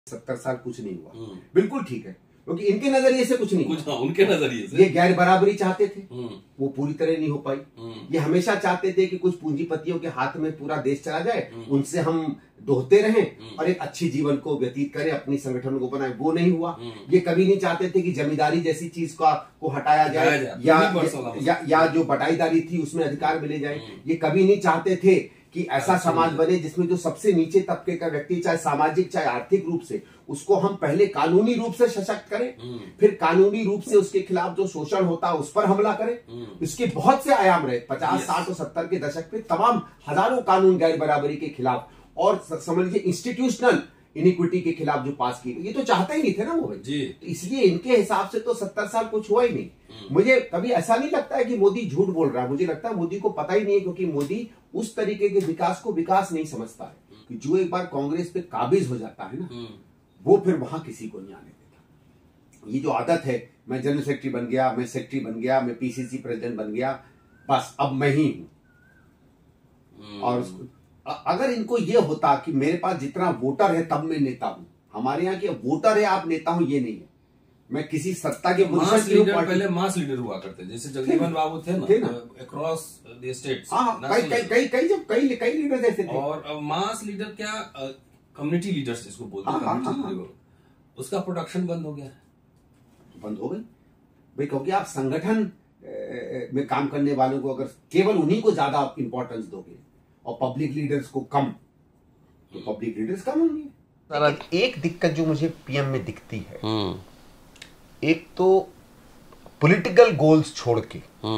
70 साल कुछ नहीं हुआ, बिल्कुल ठीक है, क्योंकि इनके नजरिए से कुछ नहीं हुआ। उनके नजरिए से ये गैर बराबरी चाहते थे, वो पूरी तरह नहीं हो पाई। ये हमेशा चाहते थे कि कुछ पूंजीपतियों के हाथ में पूरा देश चला जाए, उनसे हम दोहते रहें और एक अच्छी जीवन को व्यतीत करें, अपनी संगठन को बनाए, वो नहीं हुआ। ये कभी नहीं चाहते थे कि जमींदारी जैसी चीज को हटाया जाए या जो बटाईदारी थी उसमें अधिकार मिले जाए। ये कभी नहीं चाहते थे कि ऐसा समाज बने जिसमें जो सबसे नीचे तबके का व्यक्ति, चाहे सामाजिक चाहे आर्थिक रूप से, उसको हम पहले कानूनी रूप से सशक्त करें, फिर कानूनी रूप से उसके खिलाफ जो शोषण होता है उस पर हमला करें। इसके बहुत से आयाम रहे 50, 60 और 70 के दशक में, तमाम हजारों कानून गैर बराबरी के खिलाफ और समझ लीजिए इंस्टीट्यूशनल इनिक्विटी के खिलाफ जो पास की गई, ये तो चाहते ही नहीं थे ना वो भाई जी। तो इसलिए इनके हिसाब से तो 70 साल कुछ हुआ ही नहीं। मुझे कभी ऐसा नहीं लगता है कि मोदी झूठ बोल रहा है, मुझे लगता है मोदी को पता ही नहीं है, क्योंकि मोदी उस तरीके के विकास को विकास नहीं समझता है कि जो एक बार कांग्रेस पे काबिज हो जाता है ना, वो फिर वहां किसी को नहीं आने देता। ये जो आदत है, मैं जनरल सेक्रेटरी बन गया, मैं सेक्रेटरी बन गया, मैं पीसीसी प्रेसिडेंट बन गया, बस अब मैं ही हूं। और अगर इनको ये होता कि मेरे पास जितना वोटर है तब मैं नेता हूं, हमारे यहाँ के वोटर है आप नेता हूं, ये नहीं है। मैं किसी सत्ता के मास लीडर, पहले मास लीडर हुआ करते, जैसे जगजीवन बाबू थे ना अक्रॉस द स्टेट्स, कई लीडर ऐसे थे। और अब मास लीडर क्या, कम्युनिटी लीडर्स जिसको बोलते हैं, उसका प्रोडक्शन बंद हो गया, बंद हो गई भाई, क्योंकि आप संगठन में काम करने वालों को अगर केवल उन्हीं को ज्यादा इंपॉर्टेंस दोगे और पब्लिक लीडर्स को कम, तो पब्लिक लीडर्स कम होंगे। एक दिक्कत जो मुझे पीएम में दिखती है, एक तो पॉलिटिकल गोल्स छोड़ के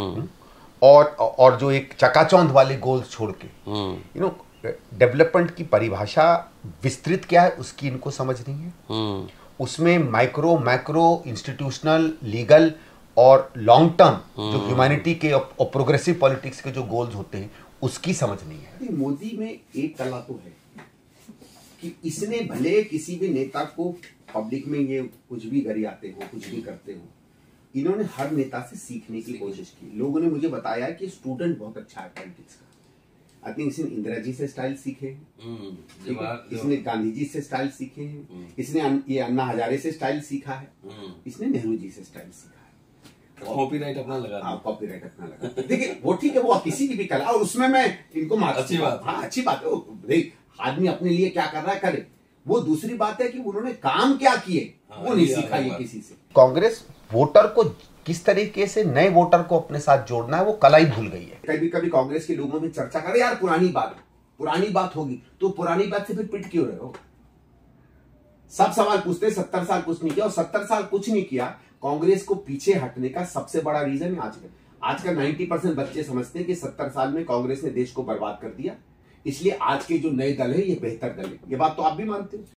और जो एक चकाचौंध वाले गोल्स छोड़ के, डेवलपमेंट की परिभाषा विस्तृत क्या है उसकी इनको समझ नहीं है। उसमें माइक्रो मैक्रो इंस्टीट्यूशनल लीगल और लॉन्ग टर्म जो ह्यूमैनिटी के और प्रोग्रेसिव पॉलिटिक्स के जो गोल्स होते हैं उसकी समझ नहीं है। मोदी में एक कला तो है कि इसने भले किसी भी नेता को पब्लिक में ये कुछ भी गरियाते हो, कुछ भी करते हो, इन्होंने हर नेता से सीखने की कोशिश की। लोगों ने मुझे बताया कि स्टूडेंट बहुत अच्छा है पॉलिटिक्स का। आई थिंक इसने इंदिरा जी से स्टाइल सीखे हैं, इसने गांधी जी से स्टाइल सीखे हैं, इसने ये अन्ना हजारे से स्टाइल सीखा है, इसने नेहरू जी से स्टाइल सीखा है। कॉपीराइट अपना लगा, हाँ कॉपीराइट अपना लगा। देखिए वो ठीक है, वो किसी की भी कला, और उसमें मैं इनको अच्छी बात, हाँ अच्छी बात है, आदमी अपने लिए क्या कर रहा है करे। वो दूसरी बात है कि उन्होंने काम क्या किए वो नहीं सीखा ये किसी से। कांग्रेस वोटर को किस तरीके से नए वोटर को अपने साथ जोड़ना है वो कला ही भूल गई है। कभी कभी कांग्रेस के लोगों में चर्चा करे, यार पुरानी बात होगी, तो पुरानी बात से फिर पिट क्यों रहे हो? सब सवाल पूछते 70 साल कुछ नहीं किया, और 70 साल कुछ नहीं किया कांग्रेस को पीछे हटने का सबसे बड़ा रीजन है आज का 90% बच्चे समझते हैं कि 70 साल में कांग्रेस ने देश को बर्बाद कर दिया, इसलिए आज के जो नए दल है ये बेहतर दल है। ये बात तो आप भी मानते हो।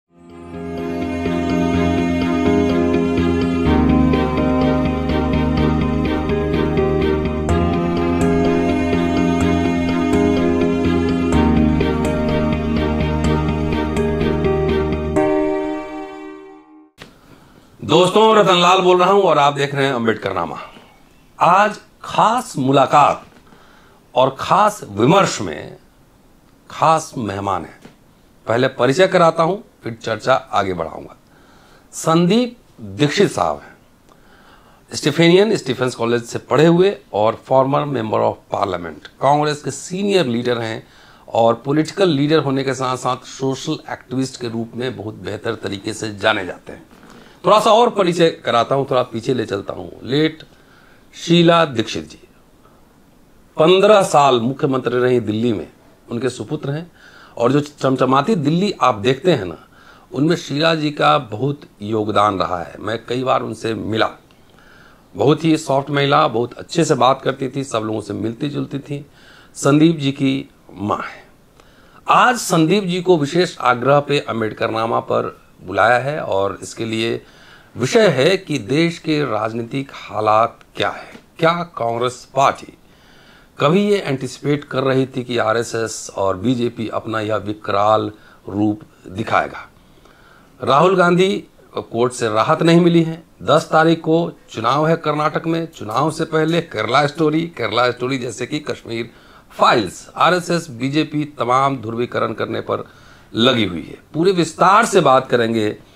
दोस्तों, रतनलाल बोल रहा हूं और आप देख रहे हैं अम्बेडकरनामा। आज खास मुलाकात और खास विमर्श में खास मेहमान है। पहले परिचय कराता हूं, फिर चर्चा आगे बढ़ाऊंगा। संदीप दीक्षित साहब हैं, स्टीफेंस कॉलेज से पढ़े हुए और former member of parliament, Congress के सीनियर लीडर हैं और पॉलिटिकल लीडर होने के साथ साथ सोशल एक्टिविस्ट के रूप में बहुत बेहतर तरीके से जाने जाते हैं। थोड़ा सा और परिचय कराता हूं, थोड़ा पीछे ले चलता हूं। लेट शीला दीक्षित जी 15 साल मुख्यमंत्री रही दिल्ली में, उनके सुपुत्र हैं, और जो चमचमाती दिल्ली आप देखते हैं ना, उनमें शीला जी का बहुत योगदान रहा है। मैं कई बार उनसे मिला, बहुत ही सॉफ्ट महिला, बहुत अच्छे से बात करती थी, सब लोगों से मिलती जुलती थी। संदीप जी की माँ है। आज संदीप जी को विशेष आग्रह पे अम्बेडकरनामा पर बुलाया है और इसके लिए विषय है कि देश के राजनीतिक हालात क्या है। क्या कांग्रेस पार्टी कभी ये एंटिसिपेट कर रही थी कि आरएसएस और बीजेपी अपना यह विकराल रूप दिखाएगा? राहुल गांधी कोर्ट से राहत नहीं मिली है। 10 तारीख को चुनाव है कर्नाटक में। चुनाव से पहले केरला स्टोरी जैसे कि कश्मीर फाइल्स, आरएसएस बीजेपी तमाम ध्रुवीकरण करने पर लगी हुई है। पूरे विस्तार से बात करेंगे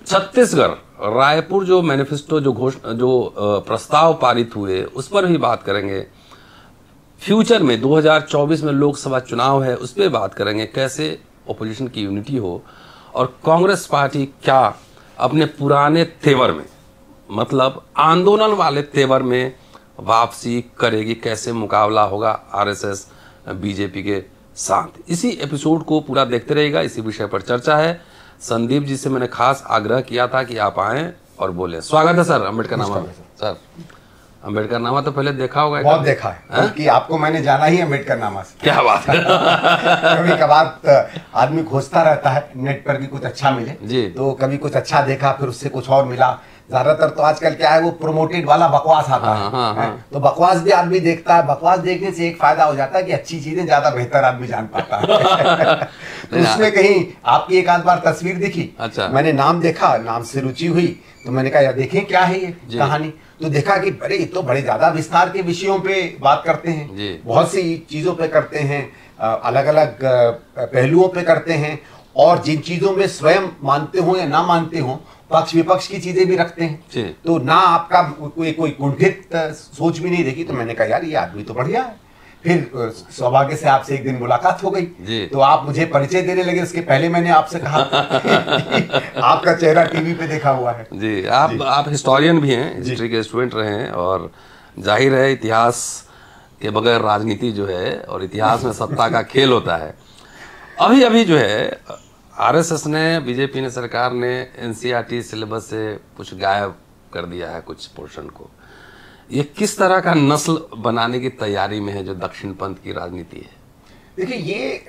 छत्तीसगढ़ रायपुर जो मैनिफेस्टो जो प्रस्ताव पारित हुए उस पर भी बात करेंगे। फ्यूचर में 2024 में लोकसभा चुनाव है, उस पर बात करेंगे, कैसे ओपोजिशन की यूनिटी हो और कांग्रेस पार्टी क्या अपने पुराने तेवर में, मतलब आंदोलन वाले तेवर में वापसी करेगी, कैसे मुकाबला होगा आरएसएस बीजेपी के साथ। इसी एपिसोड को पूरा देखते रहिएगा, इसी विषय पर चर्चा है। संदीप जी से मैंने खास आग्रह किया था कि आप आएं और बोले। स्वागत है सर अम्बेडकर नामा में। सर अम्बेडकर नामा तो पहले देखा होगा? बहुत देखा है, बल्कि आपको मैंने जाना ही अम्बेडकर नामा से। क्या बात है। कभी कभार आदमी खोजता रहता है नेट पर कि कुछ अच्छा मिले जी, तो कभी कुछ अच्छा देखा, फिर उससे कुछ और मिला। ज्यादातर तो आजकल क्या है, वो प्रोमोटेड वाला बकवास आता है। तो बकवास भी आदमी देखता है। बकवास देखने से एक फायदा हो जाता है कि अच्छी चीजें ज्यादा बेहतर आदमी जान पाता है। तो उसमें कहीं आपकी एक आध बार तस्वीर दिखी, अच्छा, मैंने नाम देखा, नाम से रुचि हुई, तो मैंने कहा यार देखें क्या है ये कहानी। तो देखा कि अरे ये तो बड़े ज्यादा विस्तार के विषयों पे बात करते हैं, बहुत सी चीजों पे करते हैं, अलग अलग पहलुओं पे करते हैं, और जिन चीजों में स्वयं मानते हो या ना मानते हो, पक्ष विपक्ष की चीजें भी रखते हैं। तो ना आपका कोई कुंठित सोच भी नहीं देखी। तो मैंने कहा यार ये आदमी तो बढ़िया है। फिर सौभाग्य से आपसे एक दिन मुलाकात हो गई, तो आप मुझे परिचय देने लगे। उसके पहले मैंने आपसे कहा आपका चेहरा टीवी पे देखा हुआ है। जी, आप हिस्टोरियन भी हैं, हिस्ट्री के स्टूडेंट रहे हैं, और जाहिर है इतिहास के बगैर राजनीति जो है, और इतिहास में सत्ता का खेल होता है। अभी जो है आरएसएस ने, बीजेपी ने, सरकार ने एनसीईआरटी सिलेबस से कुछ गायब कर दिया है, कुछ पोर्शन को। ये किस तरह का नस्ल बनाने की तैयारी में है जो दक्षिण पंथ की राजनीति है? देखिए ये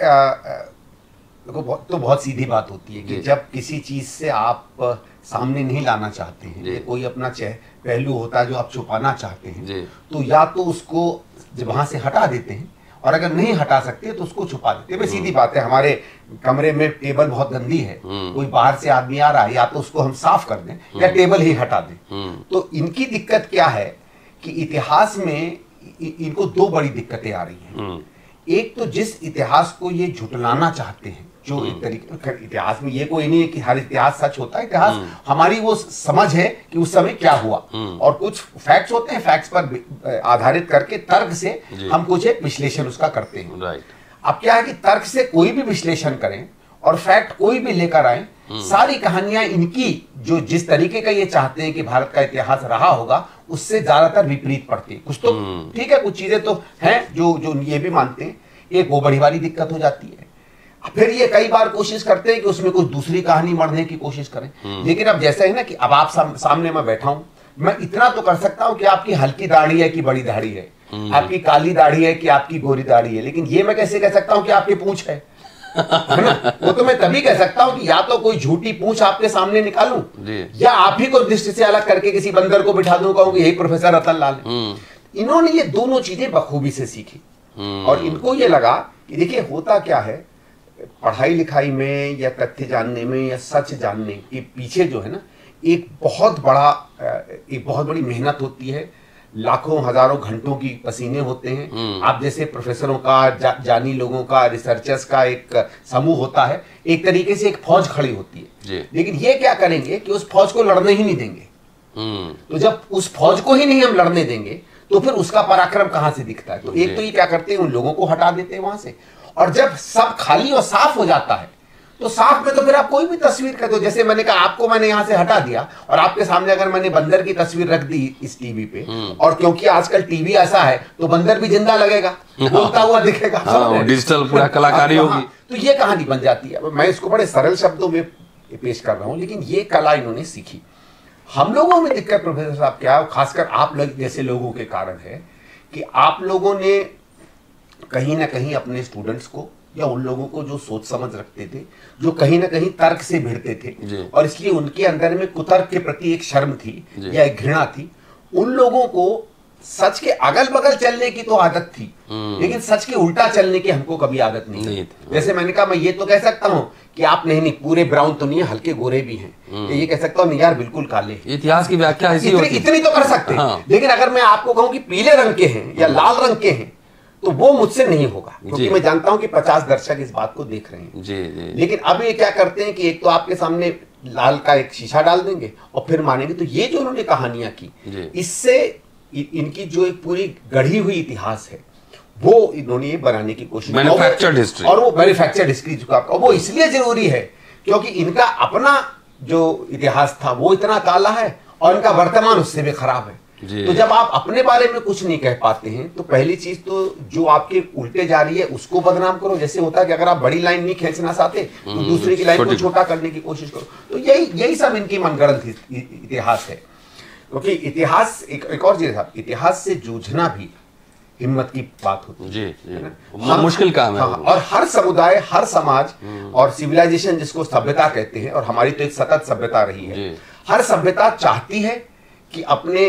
बहुत सीधी बात होती है कि जब किसी चीज से आप सामने नहीं लाना चाहते हैं, ये कोई अपना पहलू होता है जो आप छुपाना चाहते हैं, तो या तो उसको वहां से हटा देते हैं, और अगर नहीं हटा सकते तो उसको छुपा देते हैं। सीधी बात है, हमारे कमरे में टेबल बहुत गंदी है, कोई बाहर से आदमी आ रहा है, या तो उसको हम साफ कर दें या टेबल ही हटा दें। तो इनकी दिक्कत क्या है कि इतिहास में इनको दो बड़ी दिक्कतें आ रही हैं। एक तो जिस इतिहास को ये झुटलाना चाहते हैं, जो एक तरीके इतिहास में ये कोई नहीं है कि हर इतिहास सच होता है। इतिहास हमारी वो समझ है कि उस समय क्या हुआ, और कुछ फैक्ट्स होते हैं, फैक्ट्स पर आधारित करके तर्क से हम कुछ एक विश्लेषण उसका करते हैं। अब क्या है कि तर्क से कोई भी विश्लेषण करें और फैक्ट कोई भी लेकर आए, सारी कहानियां इनकी जो जिस तरीके का ये चाहते हैं कि भारत का इतिहास रहा होगा, उससे ज्यादातर विपरीत पड़ती है। कुछ तो ठीक है, कुछ चीजें तो हैं जो ये भी मानते हैं। एक वो बड़ी वाली दिक्कत हो जाती है। फिर ये कई बार कोशिश करते हैं कि उसमें कुछ दूसरी कहानी मढ़ने की कोशिश करें। लेकिन अब जैसा है ना कि अब आप सामने मैं बैठा हूं, मैं इतना तो कर सकता हूं कि आपकी हल्की दाढ़ी है कि बड़ी दाढ़ी है, आपकी काली दाढ़ी है कि आपकी गोरी दाढ़ी है, लेकिन ये मैं कैसे कह सकता हूं कि आपकी पूंछ है ना? वो तो मैं तभी कह सकता हूं कि या तो कोई झूठी पूंछ आपके सामने निकालूं, या आप ही को दृष्टि से अलग करके किसी बंदर को बिठा दूं, कहूं कि यही प्रोफेसर रतन लाल है। इन्होंने ये दोनों चीजें बखूबी से सीखी, और इनको ये लगा कि देखिए होता क्या है, पढ़ाई लिखाई में या तथ्य जानने में या सच जानने के पीछे जो है ना, एक बहुत बड़ी मेहनत होती है, लाखों हजारों घंटों की पसीने होते हैं। आप जैसे प्रोफेसरों का, जानी लोगों का, रिसर्चर्स का एक समूह होता है, एक तरीके से एक फौज खड़ी होती है। लेकिन ये क्या करेंगे कि उस फौज को लड़ने ही नहीं देंगे। तो जब उस फौज को ही नहीं हम लड़ने देंगे, तो फिर उसका पराक्रम कहां से दिखता है? तो एक तो ये क्या करते हैं, उन लोगों को हटा देते हैं वहां से, और जब सब खाली और साफ हो जाता है, तो साफ में तो फिर आप कोई भी तस्वीर कर दो। जैसे मैंने कहा, आपको मैंने यहां से हटा दिया, और आपके सामने अगर मैंने बंदर की तस्वीर रख दी इस टीवी पे, और क्योंकि आजकल टीवी ऐसा है तो बंदर भी जिंदा लगेगा, बोलता हुआ दिखेगा, डिजिटल पूरा कलाकारी होगी, तो ये कहानी बन जाती है। मैं इसको बड़े सरल शब्दों में पेश कर रहा हूं, लेकिन ये कला इन्होंने सीखी। हम लोगों में दिक्कत प्रोफेसर साहब क्या है, खासकर आप लोग जैसे लोगों के कारण है कि आप लोगों ने कहीं ना कहीं अपने स्टूडेंट्स को, या उन लोगों को जो सोच समझ रखते थे, जो कहीं ना कहीं तर्क से भिड़ते थे, और इसलिए उनके अंदर में कुतर्क के प्रति एक शर्म थी या एक घृणा थी, उन लोगों को सच के अगल बगल चलने की तो आदत थी, लेकिन सच के उल्टा चलने की हमको कभी आदत नहीं थी। जैसे मैंने कहा, मैं ये तो कह सकता हूँ कि आप नहीं पूरे ब्राउन तो नहीं है, हल्के गोरे भी हैं, ये कह सकता हूँ नहीं यार बिल्कुल काले। इतिहास की व्याख्या इतनी तो कर सकते हैं। लेकिन अगर मैं आपको कहूँ कि पीले रंग के हैं या लाल रंग के हैं, तो वो मुझसे नहीं होगा, क्योंकि मैं जानता हूं कि 50 दर्शक इस बात को देख रहे हैं। लेकिन अब ये क्या करते हैं कि एक तो आपके सामने लाल का एक शीशा डाल देंगे और फिर मानेंगे। तो ये जो उन्होंने कहानियां की, इससे इनकी जो एक पूरी गढ़ी हुई इतिहास है वो इन्होंने ये बनाने की कोशिश, मैन्युफैक्चर्ड हिस्ट्री, और वो मैन्युफैक्चर्ड हिस्ट्री वो इसलिए जरूरी है क्योंकि इनका अपना जो इतिहास था वो इतना काला है और इनका वर्तमान उससे भी खराब है। तो जब आप अपने बारे में कुछ नहीं कह पाते हैं तो पहली चीज तो जो आपके उल्टे जा रही है उसको बदनाम करो। जैसे होता है कि अगर आप बड़ी लाइन नहीं खींचना चाहते तो दूसरे की लाइन को छोटा करने की कोशिश करो। तो यही सब इनकी मनगढ़ंत इतिहास है। क्योंकि इतिहास एक और चीज है, इतिहास से जूझना भी हिम्मत की बात होती है। जी, मुश्किल काम है। और हर समुदाय, हर समाज और सिविलाइजेशन जिसको सभ्यता कहते हैं, और हमारी तो एक सतत सभ्यता रही है, हर सभ्यता चाहती है कि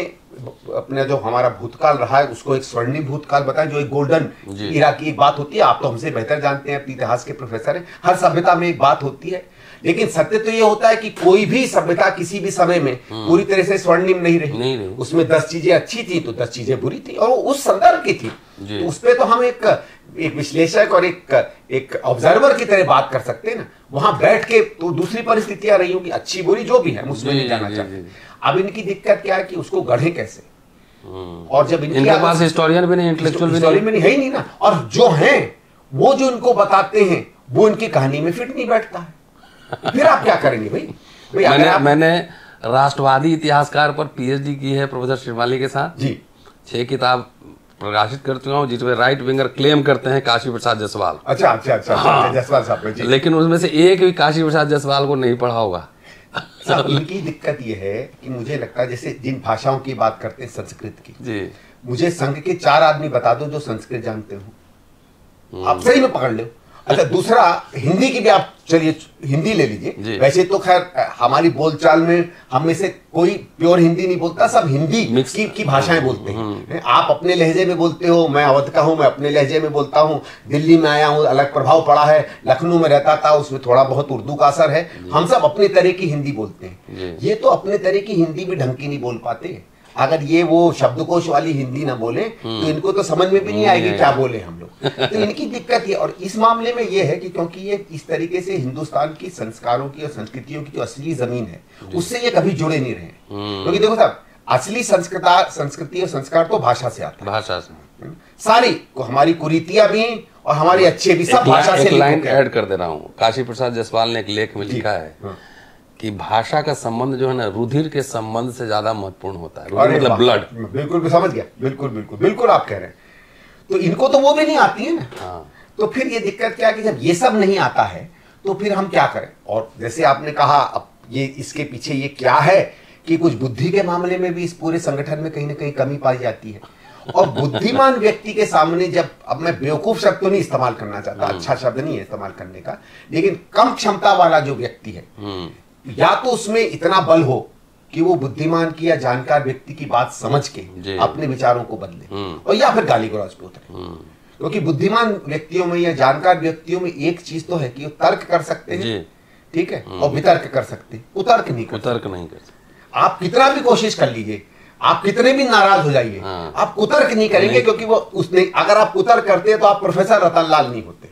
अपने जो हमारा भूतकाल रहा है उसको एक स्वर्णिम भूतकाल बताएं, जो एक गोल्डन इरा की एक बात होती है। आप तो हमसे बेहतर जानते हैं, इतिहास के प्रोफेसर हैं। हर सभ्यता में एक बात होती है, लेकिन सत्य तो ये होता है कि कोई भी सभ्यता किसी भी समय में पूरी तरह से स्वर्णिम नहीं रही। उसमें 10 चीजें अच्छी थी तो 10 चीजें बुरी थी, और उस संदर्भ की थी। तो उस पर तो हम एक विश्लेषक और एक ऑब्जर्वर की तरह बात कर सकते हैं ना। वहां बैठ के तो दूसरी परिस्थितियां रही होंगी, अच्छी बुरी जो भी है, उसमें नहीं जाना चाहते। अब इनकी दिक्कत क्या है कि उसको गढ़े कैसे, और जब इनके पास हिस्टोरियन भी नहीं, इंटेलेक्चुअल भी नहीं, है ही नहीं ना। और जो हैं वो जो इनको बताते हैं वो इनकी कहानी में फिट नहीं बैठता है। फिर आप क्या करेंगे भाई? मैंने राष्ट्रवादी इतिहासकार पर पीएचडी की है प्रोफेसर श्रीमाली के साथ जी। 6 किताब प्रकाशित कर चुका हूँ जिसमें राइट विंगर क्लेम करते हैं काशी प्रसाद जायसवाल। अच्छा, जायसवाल साहब जी। लेकिन उसमें से एक भी काशी प्रसाद जायसवाल को नहीं पढ़ा होगा। इनकी दिक्कत यह है कि मुझे लगता है जैसे जिन भाषाओं की बात करते हैं, संस्कृत की जी, मुझे संघ के 4 आदमी बता दो जो संस्कृत जानते हो, आप सही में पकड़ लो। अच्छा, दूसरा हिंदी की भी आप चलिए हिंदी ले लीजिए। वैसे तो खैर हमारी बोलचाल में हम में से कोई प्योर हिंदी नहीं बोलता, सब हिंदी की भाषाएं बोलते हैं। आप अपने लहजे में बोलते हो, मैं अवध का हूं, मैं अपने लहजे में बोलता हूं। दिल्ली में आया हूं, अलग प्रभाव पड़ा है। लखनऊ में रहता था, उसमें थोड़ा बहुत उर्दू का असर है। हम सब अपने तरह की हिंदी बोलते हैं। ये तो अपने तरह की हिंदी भी ढंग की नहीं बोल पाते। अगर ये वो शब्दकोश वाली हिंदी ना बोले तो इनको तो समझ में भी नहीं आएगी क्या बोले हम लोग। तो इनकी दिक्कत ये, और इस मामले में ये है कि क्योंकि ये इस तरीके से हिंदुस्तान की संस्कारों की और संस्कृतियों की जो असली जमीन है उससे ये कभी जुड़े नहीं रहे। क्योंकि देखो साहब, असली संस्कृति और संस्कार तो भाषा से आता है, भाषा से सारी को, हमारी कुरीतियां भी और हमारी अच्छे भी सब भाषा से। लाइन ऐड कर दे रहा हूँ, काशी प्रसाद जायसवाल ने एक लेख में लिखा है कि भाषा का संबंध जो है ना रुधिर के संबंध से ज्यादा महत्वपूर्ण होता है। रुधिर मतलब ब्लड। बिल्कुल समझ गया, बिल्कुल आप कह रहे हैं। तो इनको तो वो भी नहीं आती है ना। तो फिर ये दिक्कत क्या है कि जब ये सब नहीं आता है तो फिर हम क्या करें? और जैसे आपने कहा, अब ये इसके पीछे ये क्या है कि कुछ बुद्धि के मामले में भी इस पूरे संगठन में कहीं ना कहीं कमी पाई जाती है। और बुद्धिमान व्यक्ति के सामने जब, अब मैं बेवकूफ शब्द तो नहीं इस्तेमाल करना चाहता, अच्छा शब्द नहीं है इस्तेमाल करने का, लेकिन कम क्षमता वाला जो व्यक्ति है, या तो उसमें इतना बल हो कि वो बुद्धिमान की या जानकार व्यक्ति की बात समझ के अपने विचारों को बदले, और या फिर गाली गलौज पे उतरे। क्योंकि बुद्धिमान व्यक्तियों में या जानकार व्यक्तियों में एक चीज तो है कि वो तर्क कर सकते हैं, ठीक है, और वितर्क कर सकते हैं, उतर्क नहीं कर सकते। आप कितना भी कोशिश कर लीजिए, आप कितने भी नाराज हो जाइए, आप कुतर्क नहीं करेंगे। क्योंकि वो उसने, अगर आप कुतर्क करते हैं तो आप प्रोफेसर रतनलाल नहीं होते।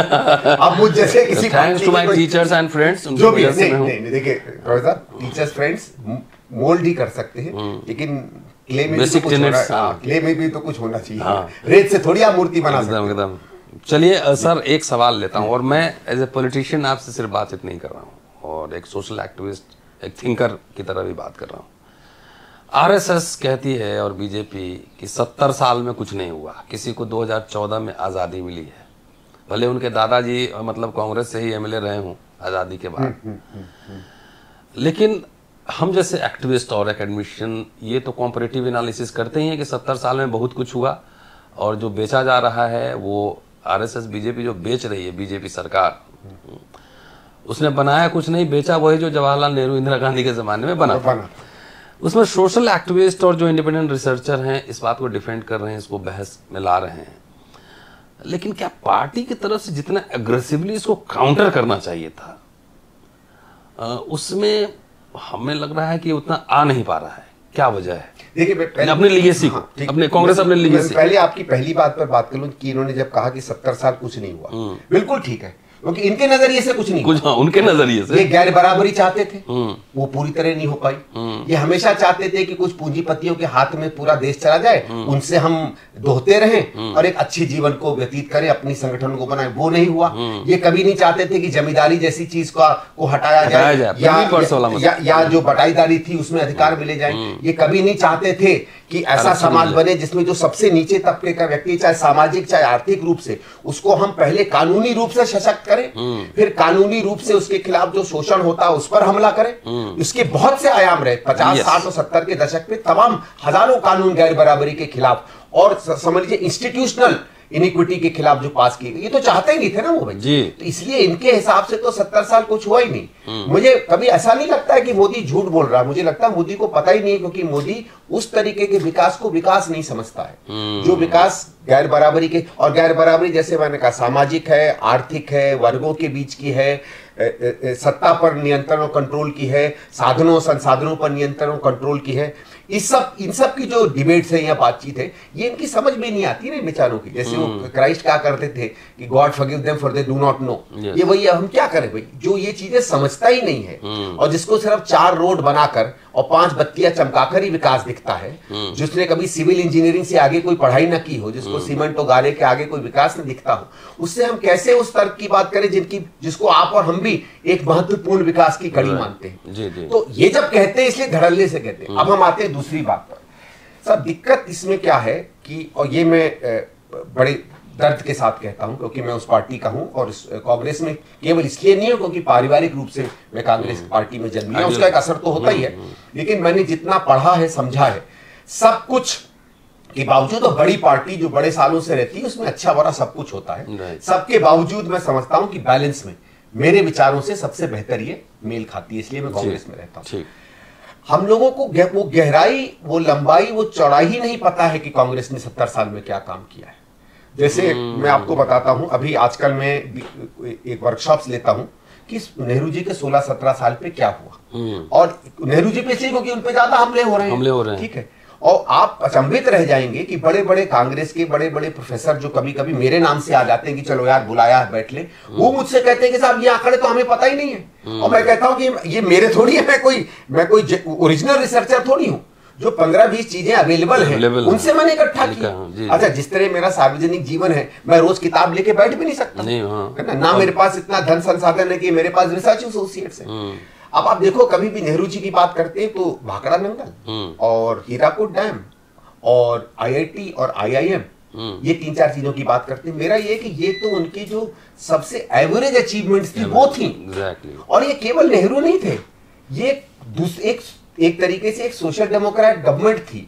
आप मुझ जैसे किसी thanks to my teachers and friends, जो भी नहीं देखिए प्रोफेसर, टीचर्स फ्रेंड्स मोल्ड ही कर सकते हैं, लेकिन क्ले में भी तो कुछ होना चाहिए। रेत से थोड़ी आप मूर्ति बना सकते हैं। चलिए सर, एक सवाल लेता हूँ, और मैं एज ए पॉलिटिशियन आपसे सिर्फ बातचीत नहीं कर रहा हूँ, और एक सोशल एक्टिविस्ट, एक थिंकर की तरह भी बात कर रहा हूँ। आरएसएस कहती है और बीजेपी कि 70 साल में कुछ नहीं हुआ, किसी को 2014 में आज़ादी मिली है। भले उनके दादाजी मतलब कांग्रेस से ही एमएलए रहे हों आज़ादी के बाद, लेकिन हम जैसे एक्टिविस्ट और एकेडमिशियन ये तो कॉम्परेटिव एनालिसिस करते ही हैं कि 70 साल में बहुत कुछ हुआ, और जो बेचा जा रहा है वो आरएसएस बीजेपी जो बेच रही है, बीजेपी सरकार, उसने बनाया कुछ नहीं, बेचा वही जो जवाहरलाल नेहरू इंदिरा गांधी के जमाने में बना। उसमें सोशल एक्टिविस्ट और जो इंडिपेंडेंट रिसर्चर हैं इस बात को डिफेंड कर रहे हैं, इसको बहस में ला रहे हैं, लेकिन क्या पार्टी की तरफ से जितना एग्रेसिवली इसको काउंटर करना चाहिए था, उसमें हमें लग रहा है कि उतना आ नहीं पा रहा है? क्या वजह है? देखिए, अपने लीगेसी को, अपने कांग्रेस अपने लीगेसी। पहले आपकी पहली बात पर बात कर लूं कि इन्होंने जब कहा कि 70 साल कुछ नहीं हुआ, बिल्कुल ठीक है, क्योंकि इनके नजरिए से कुछ नहीं, कुछ उनके नजरिए से ये गैर बराबरी चाहते थे, वो पूरी तरह नहीं हो पाई। ये हमेशा चाहते थे कि कुछ पूंजीपतियों के हाथ में पूरा देश चला जाए, उनसे हम दोहते रहें और एक अच्छी जीवन को व्यतीत करें, अपनी संगठन को बनाए, वो नहीं हुआ। ये कभी नहीं चाहते थे कि जमींदारी जैसी चीज को हटाया जाए या जो बटाईदारी थी उसमें अधिकार मिले जाए। ये कभी नहीं चाहते थे कि ऐसा समाज बने जिसमें जो सबसे नीचे तबके का व्यक्ति, चाहे सामाजिक चाहे आर्थिक रूप से, उसको हम पहले कानूनी रूप से सशक्त करें, फिर कानूनी रूप से उसके खिलाफ जो शोषण होता है उस पर हमला करें। इसके बहुत से आयाम रहे 50, 60 और 70 के दशक में, तमाम हजारों कानून गैर बराबरी के खिलाफ और समझ लीजिए इंस्टीट्यूशनल इनिक्विटी के खिलाफ जो पास किए गए, ये तो चाहते ही नहीं थे ना वो भाई जी। तो इसलिए इनके हिसाब से तो 70 साल कुछ हुआ ही नहीं। मुझे कभी ऐसा नहीं लगता है कि मोदी झूठ बोल रहा है, मुझे लगता है मोदी को पता ही नहीं है, क्योंकि मोदी उस तरीके के विकास को विकास नहीं समझता है जो विकास गैर बराबरी के, और गैर बराबरी जैसे मैंने कहा सामाजिक है, आर्थिक है, वर्गों के बीच की है, सत्ता पर नियंत्रण और कंट्रोल की है, साधनों संसाधनों पर नियंत्रण और कंट्रोल की है। इन सब की जो डिबेट्स है या बातचीत है, ये इनकी समझ में नहीं आती ना बेचारों की। जैसे वो क्राइस्ट क्या करते थे कि God forgive them for they do not know. ये वही हम क्या करें भाई, जो ये चीजें समझता ही नहीं है और जिसको सिर्फ 4 रोड बनाकर और 5 बत्तियां चमकाकर ही विकास दिखता है, जिसने कभी सिविल इंजीनियरिंग से आगे कोई पढ़ाई ना की हो, जिसको सीमेंट और गारे के आगे कोई विकास न दिखता हो, उससे हम कैसे उस तर्क की बात करें जिसको आप और हम भी एक महत्वपूर्ण विकास की कड़ी मानते हैं। तो ये जब कहते हैं इसलिए धड़ल्ले से कहते हैं। अब हम आते हैं दूसरी बात पर। सब दिक्कत इसमें क्या है कि, और ये मैं बड़े दर्द के साथ कहता हूं क्योंकि मैं उस पार्टी का हूं और कांग्रेस में केवल इसलिए नहीं हूं क्योंकि पारिवारिक रूप से मैं कांग्रेस पार्टी में जन्म लिया, उसका एक असर तो होता ही है। लेकिन मैंने जितना पढ़ा है, समझा है, सब कुछ के बावजूद, तो बड़ी पार्टी जो बड़े सालों से रहती है उसमें अच्छा बुरा सब कुछ होता है, सबके बावजूद मैं समझता हूं कि बैलेंस में मेरे विचारों से सबसे बेहतर ये मेल खाती है, इसलिए मैं कांग्रेस में रहता हूं। हम लोगों को वो गहराई, वो लंबाई, वो चौड़ाई ही नहीं पता है कि कांग्रेस ने 70 साल में क्या काम किया है। जैसे मैं आपको बताता हूं, अभी आजकल मैं एक वर्कशॉप्स लेता हूं कि नेहरू जी के 16-17 साल पे क्या हुआ, और नेहरू जी पे इसलिए क्योंकि उन पे ज्यादा हमले हो रहे हैं, ठीक है। और आप अचंभित रह जाएंगे कि बड़े बड़े कांग्रेस के बड़े बड़े प्रोफेसर जो कभी कभी मेरे नाम से आ जाते हैं कि चलो यार बुलाया है बैठ ले, वो मुझसे कहते हैं कि साहब ये आंकड़े तो हमें पता ही नहीं है। और मैं कहता हूं कि ये मेरे थोड़ी है, मैं कोई ओरिजिनल रिसर्चर थोड़ी हूं। जो 15-20 चीजें अवेलेबल हैं उनसे मैंने इकट्ठा किया। अच्छा, जिस तरह मेरा सार्वजनिक जीवन है, मैं रोज किताब लेके बैठ भी नहीं सकता, है ना मेरे पास इतना धन संसाधन है कि मेरे पास रिसर्च एसोसिएट्स हैं। अब आप देखो, कभी भी नेहरू जी की बात करते हैं तो भाखड़ा नंगल और हीराकुद डैम और IIT और IIM, ये 3-4 चीजों की बात करते हैं। मेरा ये कि ये तो उनकी जो सबसे एवरेज अचीवमेंट्स थी वो थी, और ये केवल नेहरू नहीं थे, ये एक तरीके से एक सोशल डेमोक्रेट गवर्नमेंट थी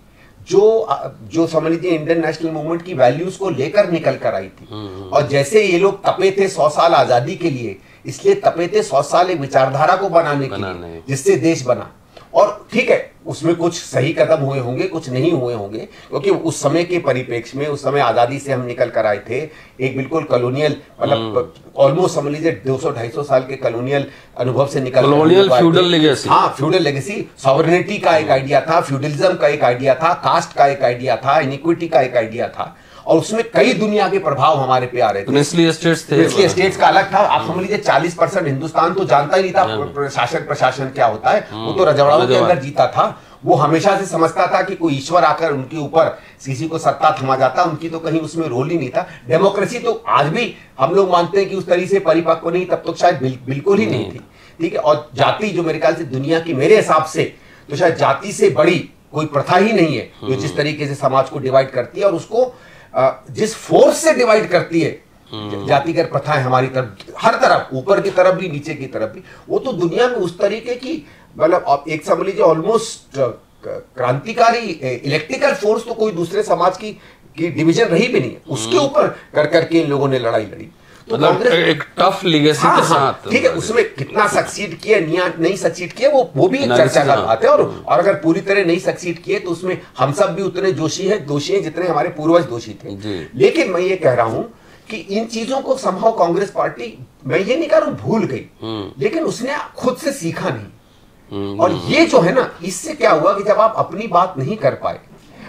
जो समझ लीजिए इंडियन नेशनल मूवमेंट की वैल्यूज को लेकर निकल कर आई थी। और जैसे ये लोग तपे थे 100 साल आजादी के लिए, इसलिए तपे थे 100 साल एक विचारधारा को बनाने के लिए, जिससे देश बना। और ठीक है, उसमें कुछ सही कदम हुए होंगे, कुछ नहीं हुए होंगे, क्योंकि उस समय के परिप्रेक्ष्य में, उस समय आजादी से हम निकल कर आए थे एक बिल्कुल कॉलोनियल, मतलब ऑलमोस्ट समझ लीजिए 200-250 साल के कॉलोनियल अनुभव से निकल, फ्यूडल लेगेसी, हाँ फ्यूडल लेगेसी, सॉवरेनिटी का एक आइडिया था, फ्यूडलिज्म का एक आइडिया था, कास्ट का एक आइडिया था, इनिक्विटी का एक आइडिया था, और उसमें कई दुनिया के प्रभाव हमारे पे आ रहे थे। प्रिंसली एस्टेट्स का अलग था। आप समझ लीजिए 40% हिंदुस्तान तो जानता ही नहीं था प्रशासन क्या होता है, वो तो रजवाड़ों के अंदर जीता था। वो हमेशा से समझता था कि कोई ईश्वर आकर उनके ऊपर किसी को सत्ता थमा जाता, उनकी तो कहीं उसमें रोल ही नहीं था। डेमोक्रेसी तो आज भी हम लोग मानते हैं कि उस तरीके से परिपक्व नहीं, तब तो शायद बिल्कुल ही नहीं थी, ठीक है। और जाति जो मेरे ख्याल से दुनिया की, मेरे हिसाब से तो शायद जाति से बड़ी कोई प्रथा ही नहीं है जो जिस तरीके से समाज को डिवाइड करती है, और उसको जिस फोर्स से डिवाइड करती है। जातिगत प्रथाएं हमारी तरफ, हर तरफ, ऊपर की तरफ भी नीचे की तरफ भी, वो तो दुनिया में उस तरीके की, मतलब एक समझ लीजिए ऑलमोस्ट क्रांतिकारी इलेक्ट्रिकल फोर्स तो कोई दूसरे समाज की डिवीजन रही भी नहीं, उसके ऊपर कर करके इन लोगों ने लड़ाई लड़ी। तो मतलब एक टफ लीगेसी के साथ, ठीक है, उसमें कितना सक्सीड किया, नहीं सक्सीड किया, वो भी चर्चा का बात है। और अगर पूरी तरह नहीं सक्सीड किए तो उसमें हम सब भी उतने दोषी हैं जितने हमारे पूर्वज दोषी थे। लेकिन मैं ये कह रहा हूं कि इन चीजों को संभव कांग्रेस पार्टी, मैं ये नहीं कह रहा हूं भूल गई, लेकिन उसने खुद से सीखा नहीं। और ये जो है ना, इससे क्या हुआ कि जब आप अपनी बात नहीं कर पाए,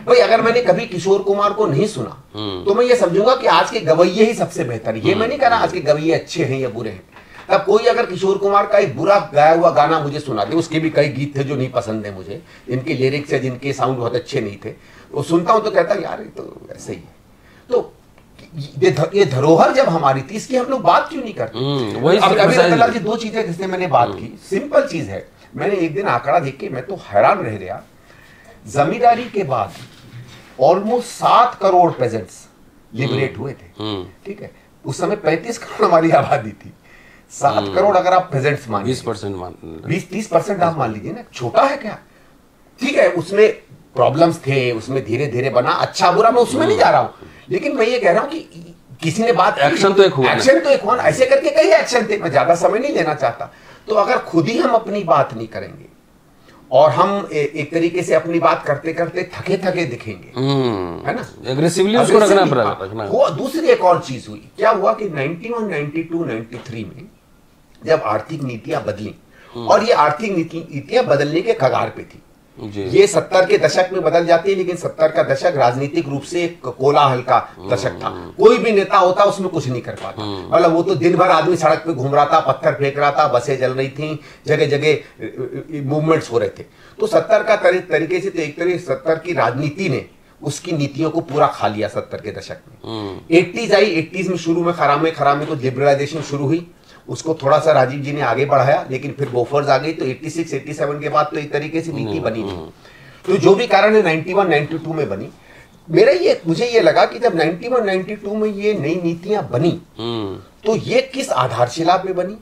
भाई अगर मैंने कभी किशोर कुमार को नहीं सुना तो मैं ये समझूंगा कि आज के गवैये ही सबसे बेहतर है। ये मैं नहीं कह रहा आज के गवैये अच्छे हैं या बुरे हैं। तब कोई अगर किशोर कुमार का एक बुरा गाया हुआ गाना मुझे सुना दे, उसके भी कई गीत थे जो नहीं पसंद है मुझे, जिनके लिरिक्स या जिनके साउंड बहुत अच्छे नहीं थे, वो सुनता हूं तो कहता यार ये तो ऐसे ही है। तो ये धरोहर जब हमारी थी, इसकी हम लोग बात क्यों नहीं करते? वही अभी जी 2 चीजें जिससे मैंने बात की, सिंपल चीज है। मैंने एक दिन आंकड़ा देख के मैं तो हैरान रह गया। जमींदारी के बाद ऑलमोस्ट 7 करोड़ पेजेंट्स लिबरेट हुए थे, ठीक है। उस समय 35 करोड़ हमारी आबादी थी। 7 करोड़ अगर आप पेजेंट्स मान 20-30% आप मान लीजिए ना, छोटा है क्या? ठीक है, उसमें प्रॉब्लम्स थे, उसमें धीरे धीरे बना, अच्छा बुरा मैं उसमें नहीं जा रहा हूं, लेकिन मैं ये कह रहा हूं कि किसी ने बात एक्शन तो एक हुआ, ऐसे करके कई एक्शन थे। मैं ज्यादा समय नहीं लेना चाहता। तो अगर खुद ही हम अपनी बात नहीं करेंगे और हम एक तरीके से अपनी बात करते करते थके थके दिखेंगे, है ना, एग्रेसिवली उसको रखना। वो दूसरी एक और चीज हुई, क्या हुआ कि 91, 92, 93 में जब आर्थिक नीतियां बदली, और ये आर्थिक नीतियां बदलने के कगार पे थी। ये 70 के दशक में बदल जाती है, लेकिन 70 का दशक राजनीतिक रूप से एक कोलाहल का दशक था। कोई भी नेता होता उसमें कुछ नहीं कर पाता। मतलब वो तो दिन भर आदमी सड़क पे घूम रहा था, पत्थर फेंक रहा था, बसें जल रही थी, जगह जगह मूवमेंट्स हो रहे थे। तो 70 का तरीके से तो एक तरह 70 की राजनीति ने उसकी नीतियों को पूरा खा लिया 70 के दशक में। 80s आई, 80s में शुरू में खरामे तो लिबरलाइजेशन शुरू हुई, उसको थोड़ा सा राजीव जी ने आगे बढ़ाया, लेकिन फिर बोफर्स आ गई। तो 86, 87 के बाद तो एक तरीके से नीति बनी नहीं। तो जो भी कारण है 91, 92 में बनी। मुझे ये लगा कि जब 91, 92 में ये नई नीतियां बनी तो ये किस आधारशिला पे बनी?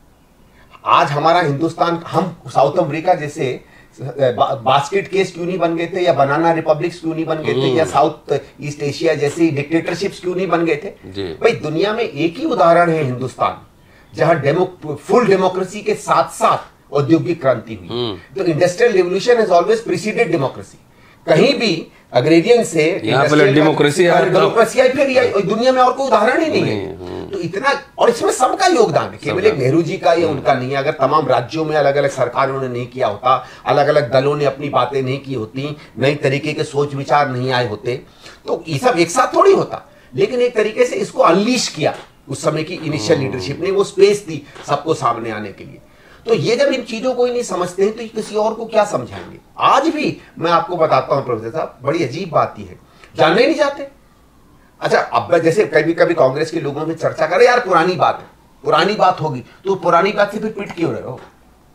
आज हमारा हिंदुस्तान, हम साउथ अफ्रीका जैसे बास्केट केस क्यों नहीं बन गए थे, या बनाना रिपब्लिक्स क्यों नहीं बन गए थे, या साउथ ईस्ट एशिया जैसी डिक्टेटरशिप्स क्यों नहीं बन गए थे? भाई दुनिया में एक ही उदाहरण है हिंदुस्तान, जहां फुल डेमोक्रेसी के साथ साथ औद्योगिक क्रांति हुई। तो industrial revolution has always preceded democracy. कहीं भी अग्रेरियन से डेमोक्रेसी आई, फिर दुनिया में और कोई उदाहरण ही नहीं है। तो इतना, और इसमें सबका योगदान है, केवल एक नेहरू जी का या उनका नहीं है। अगर तमाम राज्यों में अलग अलग सरकारों ने नहीं किया होता, अलग अलग दलों ने अपनी बातें नहीं की होती, नई तरीके के सोच विचार नहीं आए होते, तो ये सब एक साथ थोड़ी होता। लेकिन एक तरीके से इसको अनलीश किया उस समय की इनिशियल लीडरशिप ने, वो स्पेस दी सबको सामने आने के लिए। तो ये जब इन चीजों को ही नहीं समझते हैं तो किसी और को क्या समझाएंगे? आज भी मैं आपको बताता हूं प्रोफेसर साहब, बड़ी अजीब बात ही है, जानने ही नहीं चाहते। अच्छा, अब जैसे कभी कभी कांग्रेस के लोगों में चर्चा करे, यार पुरानी बात है, पुरानी बात होगी, तो पुरानी बात से फिर पिट क्यों रहे हो?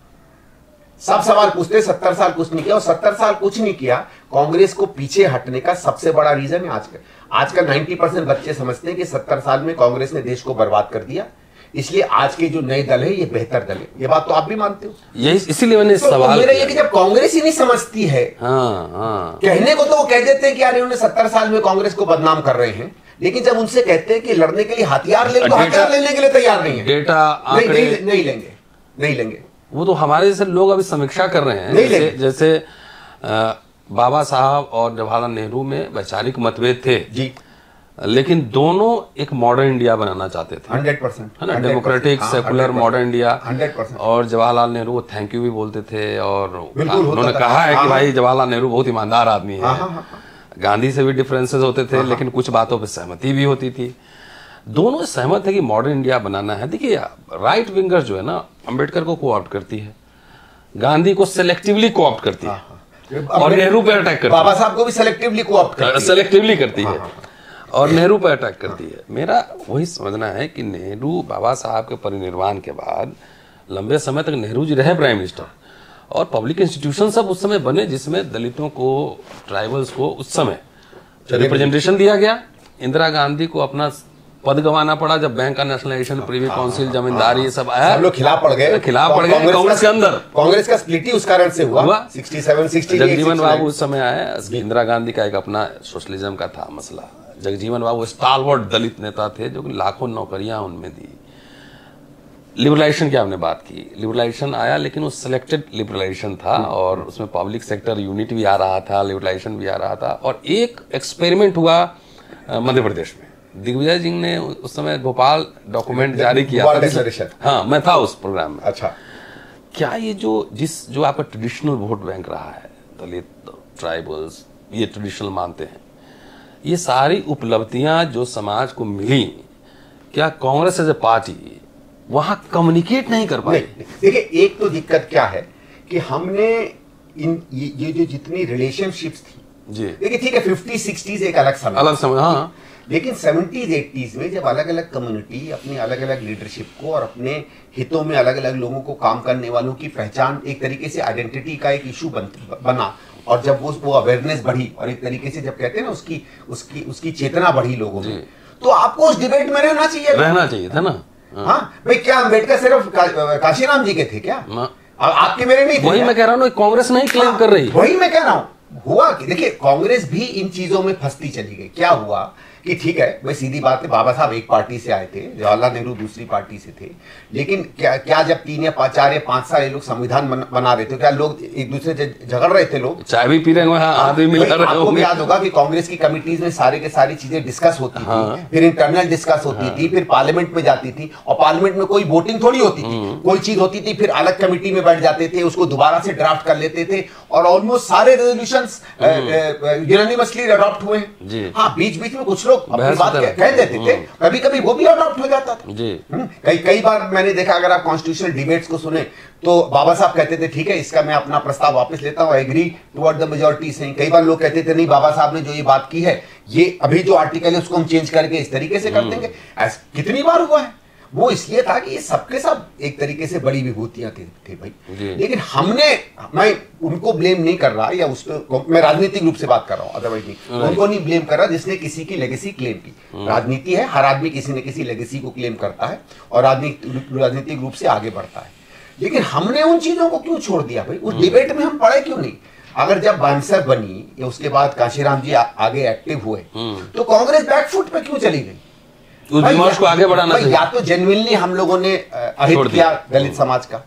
सब सवाल पूछते 70 साल कुछ नहीं किया, और 70 साल कुछ नहीं किया कांग्रेस को पीछे हटने का सबसे बड़ा रीजन है आजकल 90% बच्चे समझते हैं कि 70 साल में कांग्रेस ने देश को बर्बाद कर दिया, इसलिए आज के जो नए दल है ये बेहतर दल है। ये बात तो आप भी मानते हो। यही इसीलिए मैंने सवाल मेरा ये कि जब कांग्रेस ही नहीं समझती है, कहने को तो वो कह देते हैं कि यार इन्होंने 70 साल में कांग्रेस को बदनाम कर रहे हैं, लेकिन जब उनसे कहते हैं कि लड़ने के लिए हथियार ले, तो हथियार लेने के लिए तैयार नहीं है। डेटा नहीं लेंगे। वो तो हमारे जैसे लोग अभी समीक्षा कर रहे हैं, जैसे बाबा साहब और जवाहरलाल नेहरू में वैचारिक मतभेद थे जी, लेकिन दोनों एक मॉडर्न इंडिया बनाना चाहते थे 100%, है ना, डेमोक्रेटिक सेकुलर मॉडर्न इंडिया 100%। और जवाहरलाल नेहरू वो थैंक यू भी बोलते थे, और उन्होंने कहा है कि भाई जवाहरलाल नेहरू बहुत ईमानदार आदमी है। गांधी से भी डिफरेंसेस होते थे, लेकिन कुछ बातों पर सहमति भी होती थी। दोनों सहमत है कि मॉडर्न इंडिया बनाना है। देखिए राइट विंगर जो है ना, अंबेडकर को कोऑप्ट करती है, गांधी को सेलेक्टिवली कोऑप्ट करती है, और नेहरू पे अटैक करती है। बाबा साहब को भी सेलेक्टिवली करती है और नेहरू पे अटैक करती है। मेरा वही समझना है कि नेहरू, बाबा साहब के परिनिर्वाण के बाद लंबे समय तक नेहरू जी रहे प्राइम मिनिस्टर, और पब्लिक इंस्टीट्यूशन सब उस समय बने जिसमें दलितों को, ट्राइबल्स को उस समय रिप्रेजेंटेशन दिया गया। इंदिरा गांधी को अपना पद गंवाना पड़ा जब बैंक का नेशनलाइजेशन, प्रीवी काउंसिल, जमींदारी ये सब आया, सब लोग खिलाफ पड़ गए कांग्रेस के अंदर। कांग्रेस का स्प्लिट ही उस कारण से हुआ 67, 68। जगजीवन बाबू उस समय आए, इंदिरा गांधी का एक अपना सोशलिज्म का था मसला। जगजीवन बाबू स्टालवर्ट दलित नेता थे जो कि लाखों नौकरियां उनमें दी। लिबरलाइजेशन की आपने बात की, लिबरलाइजेशन आया, लेकिन वो सिलेक्टेड लिबरलाइजेशन था, और उसमें पब्लिक सेक्टर यूनिट भी आ रहा था, लिबरलाइजेशन भी आ रहा था। और एक एक्सपेरिमेंट हुआ मध्य प्रदेश में, दिग्विजय सिंह ने उस समय भोपाल डॉक्यूमेंट जारी किया था। हाँ, मैं था उस प्रोग्राम में। अच्छा, क्या ये जो आपका ट्रेडिशनल वोट बैंक रहा है, दलित, ट्राइबल्स, ये ट्रेडिशनल मानते हैं। ये सारी उपलब्धियां जो समाज को मिली, क्या कांग्रेस एज ए पार्टी वहां कम्युनिकेट नहीं कर पाई? देखिए, एक तो दिक्कत क्या है कि हमने ये जो जितनी रिलेशनशिप्स थी जी, देखिए ठीक है, 50-60s एक अलग समय, हाँ, लेकिन 70s-80s में जब अलग अलग कम्युनिटी अपनी अलग अलग लीडरशिप को और अपने हितों में अलग अलग लोगों को काम करने वालों की पहचान, एक तरीके से आइडेंटिटी का एक इशू बना, और जब वो अवेयरनेस बढ़ी और एक तरीके से जब कहते हैं ना उसकी चेतना बढ़ी लोगों में, तो आपको उस डिबेट में रहना चाहिए था ना। हाँ भाई, क्या अम्बेडकर सिर्फ काशीराम जी के थे क्या? आपके मेरे नहीं थे? वही मैं कह रहा हूँ, कांग्रेस नहीं क्लेम कर रही। वही मैं कह रहा हूँ, हुआ कि देखिए कांग्रेस भी इन चीजों में फंसती चली गई। क्या हुआ कि ठीक है भाई, सीधी बात है, बाबा साहब एक पार्टी से आए थे, जवाहरलाल नेहरू दूसरी पार्टी से थे, लेकिन क्या जब 3 या 4 या 5 साल ये लोग संविधान बना रहे थे, क्या लोग एक दूसरे से झगड़ रहे थे? लोग चाय भी पी रहे हैं, आदमी मिल रहे हैं। आपको याद होगा कि कांग्रेस की कमिटीज में सारे के सारी चीजें डिस्कस होती थी, फिर इंटरनल डिस्कस होती थी, फिर पार्लियामेंट में जाती थी, और पार्लियामेंट में कोई वोटिंग थोड़ी होती थी, कोई चीज होती थी, फिर अलग कमिटी में बैठ जाते थे, उसको दोबारा से ड्राफ्ट कर लेते थे, और ऑलमोस्ट सारे रेजोल्यूशंस यूनानिमसली अडॉप्ट हुए। हाँ, बीच बीच में कुछ लोग अपनी बात कह देते थे, कभी कभी वो भी अडॉप्ट हो जाता था। कई बार मैंने देखा, अगर आप कॉन्स्टिट्यूशनल डिबेट्स को सुने तो बाबा साहब कहते थे ठीक है, इसका मैं अपना प्रस्ताव वापस लेता हूं, एग्री टुवर्ड द मेजॉरिटी से। कई बार लोग कहते थे नहीं, बाबा साहब ने जो ये बात की है, ये अभी जो आर्टिकल है उसको हम चेंज करके इस तरीके से कर देंगे। कितनी बार हुआ है? वो इसलिए था कि ये सबके सब एक तरीके से बड़ी विभूतियां थे भाई। लेकिन मैं उनको ब्लेम नहीं कर रहा, या उसको मैं राजनीतिक रूप से बात कर रहा हूं, अदरवाइज नहीं, उनको नहीं ब्लेम कर रहा जिसने किसी की लेगेसी क्लेम की। राजनीति है, हर आदमी किसी न किसी लेगेसी को क्लेम करता है और राजनीतिक रूप से आगे बढ़ता है। लेकिन हमने उन चीजों को क्यों छोड़ दिया भाई? उस डिबेट में हम पड़े क्यों नहीं? अगर जब बांसर बनी या उसके बाद काशीराम जी आगे एक्टिव हुए, तो कांग्रेस बैकफुट पे क्यों चली गई? उस विमर्श को आगे बढ़ाना चाहिए। या तो जेन्युइनली हम लोगों ने अहित किया दलित समाज का,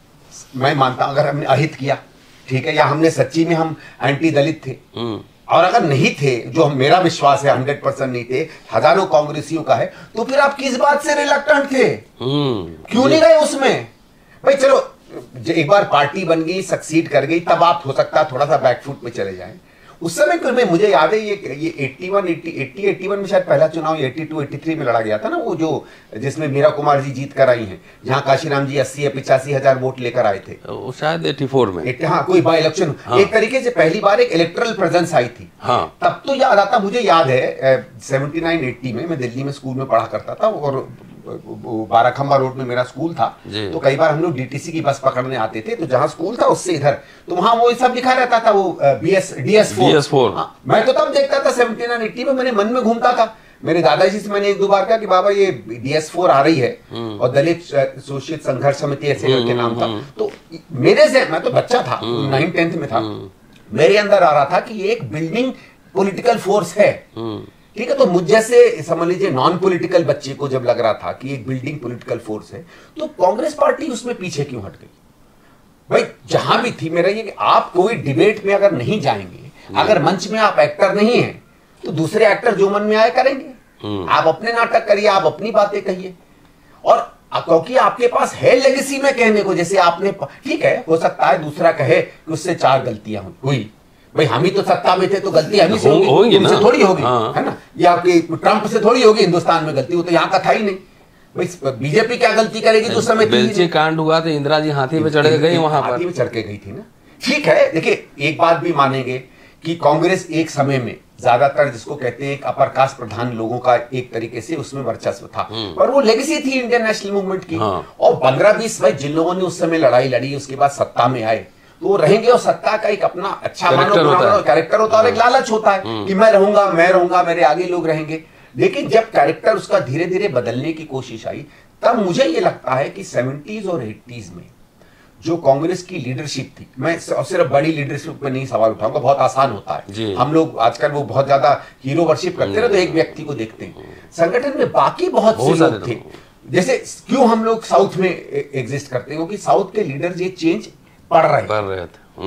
मैं मानता हूं, अगर हमने अहित किया ठीक है, या हमने सच्ची में हम एंटी दलित थे, और अगर नहीं थे, जो मेरा विश्वास है 100% नहीं थे, हजारों कांग्रेसियों का है, तो फिर आप किस बात से रिलक्टेंट थे? क्यों नहीं गए उसमें? भाई चलो, एक बार पार्टी बन गई, सक्सीड कर गई, तब आप हो सकता है थोड़ा सा बैकफुट में चले जाएं। उस समय में मुझे याद है ये 81 में शायद पहला चुनाव 82-83 में लड़ा गया था ना, वो जो जिसमें मीरा कुमार जी जीत कर आई हैं, जहां काशीराम जी 80 या 85 हजार वोट लेकर आए थे, शायद 84 में। हाँ, कोई बाई इलेक्शन। एक तरीके से पहली बार एक इलेक्टरल प्रेजेंस आई थी। तब तो याद आता, मुझे याद है 79-80 में मैं दिल्ली में स्कूल में पढ़ा करता था, और बाराखंबा रोड में मेरा स्कूल था, तो कई बार हम लोग डीटीसी की बस पकड़ने आते थे, तो जहां स्कूल था उससे इधर, तो वहां वो सब लिखा रहता था, वो DS4। मैं तो तब देखता था 79-80 में, मेरे मन में घूमता था। मेरे दादाजी से मैंने 1-2 बार कहा कि बाबा ये DS4 आ रही है, और दलित शोषित संघर्ष समिति ऐसे करके नाम था। तो मेरे से, मैं तो बच्चा था, 9th-10th में था, मेरे अंदर आ रहा था कि ये एक बिल्डिंग पॉलिटिकल फोर्स है, ठीक है। तो मुझ जैसे समझ लीजिए नॉन पॉलिटिकल बच्चे को जब लग रहा था कि एक बिल्डिंग पॉलिटिकल फोर्स है, तो कांग्रेस पार्टी उसमें पीछे क्यों हट गई? भाई जहां भी थी, मेरा ये कि आप कोई डिबेट में अगर नहीं जाएंगे, अगर मंच में आप एक्टर नहीं है, तो दूसरे एक्टर जो मन में आए करेंगे। आप अपने नाटक करिए, आप अपनी बातें कहिए, और क्योंकि आपके पास है लेगेसी में कहने को, जैसे आपने, ठीक है, हो सकता है दूसरा कहे कि उससे 4 गलतियां हुई, भाई हम ही तो सत्ता में थे, तो गलती हम ही से होगी ना, थोड़ी होगी, है ना? ये आपकी ट्रंप से थोड़ी होगी हिंदुस्तान में गलती, वो तो यहाँ का था ही नहीं। भाई बीजेपी क्या गलती करेगी? तो समय बेलची कांड हुआ तो इंदिरा जी हाथी पे चढ़ के गई, वहां पर हाथी पे चढ़ के गई थी ना। ठीक है, देखिए एक बात भी मानेंगे कि कांग्रेस एक समय में ज्यादातर जिसको कहते हैं अपर कास्ट प्रधान लोगों का एक तरीके से उसमें वर्चस्व था, और वो लेगेसी थी इंडियन नेशनल मूवमेंट की। और 15-20 भाई जिन लोगों ने उस समय लड़ाई लड़ी, उसके बाद सत्ता में आए, तो वो रहेंगे, और सत्ता का एक अपना अच्छा कैरेक्टर होता है, और एक लालच होता है कि मैं रहूंगा, मेरे आगे लोग रहेंगे। लेकिन जब कैरेक्टर उसका धीरे धीरे बदलने की कोशिश आई, तब मुझे ये लगता है कि 70s और 80s में जो कांग्रेस की लीडरशिप थी, मैं सिर्फ बड़ी लीडरशिप पे नहीं सवाल उठाऊंगा, बहुत आसान होता है, हम लोग आजकल वो बहुत ज्यादा हीरो वर्शिप करते हैं, तो एक व्यक्ति को देखते हैं। संगठन में बाकी बहुत से लोग थे, जैसे क्यों हम लोग साउथ में एग्जिस्ट करते हैं, क्योंकि साउथ के लीडर ये चेंज पढ़ रहे थे।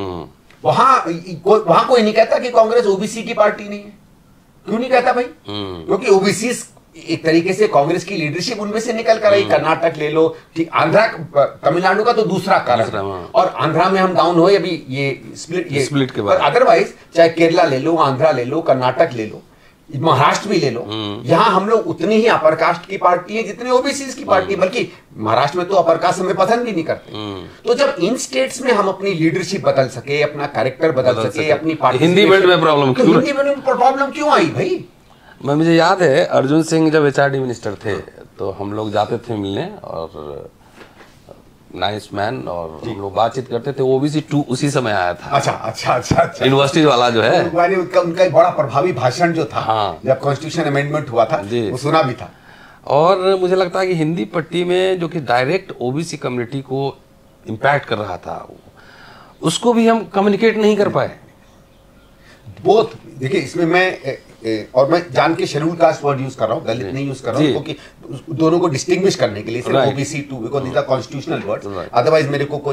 वहां कोई नहीं कहता कि कांग्रेस ओबीसी की पार्टी नहीं है। क्यों नहीं कहता भाई? क्योंकि ओबीसी एक तरीके से कांग्रेस की लीडरशिप उनमें से निकल कर आई। कर्नाटक ले लो, ठीक, आंध्रा, तमिलनाडु का तो दूसरा कारण, और आंध्रा में हम डाउन हुए अभी ये स्प्लिट के बाद। अदरवाइज चाहे केरला ले लो, आंध्रा ले लो, कर्नाटक ले लो, महाराष्ट्र भी ले लो, यहाँ हम लोग उतनी ही अपर कास्ट की पार्टी है जितने ओबीसी की पार्टी, बल्कि महाराष्ट्र में तो अपर कास्ट हमें पसंद भी नहीं करते। तो जब इन स्टेट्स में हम अपनी लीडरशिप बदल सके, अपना कैरेक्टर बदल सके, अपनी पार्टी, हिंदी बेल्ट में प्रॉब्लम क्यों आई भाई? मुझे याद है अर्जुन सिंह जब एचआरडी मिनिस्टर थे तो हम लोग जाते थे मिलने, और नाइस मैन, और हम लोग बातचीत करते थे। ओबीसी 2 उसी समय आया था। अच्छा यूनिवर्सिटी वाला जो है, उनका बड़ा प्रभावी भाषण जो था, हाँ, जब कॉन्स्टिट्यूशन अमेंडमेंट हुआ था, वो सुना भी था। और मुझे लगता है कि हिंदी पट्टी में जो कि डायरेक्ट ओबीसी कम्युनिटी को इम्पैक्ट कर रहा था, उसको भी हम कम्युनिकेट नहीं कर पाए। बहुत, देखिए इसमें मैं जान के शेड्यूल कास्ट वर्ड यूज कर रहा हूँ, दलित नहीं यूज कर रहा हूँ, क्योंकि दोनों को डिस्टिंग्विश करने के लिए, सिर्फ OBC 2 because these are constitutional words, otherwise मेरे को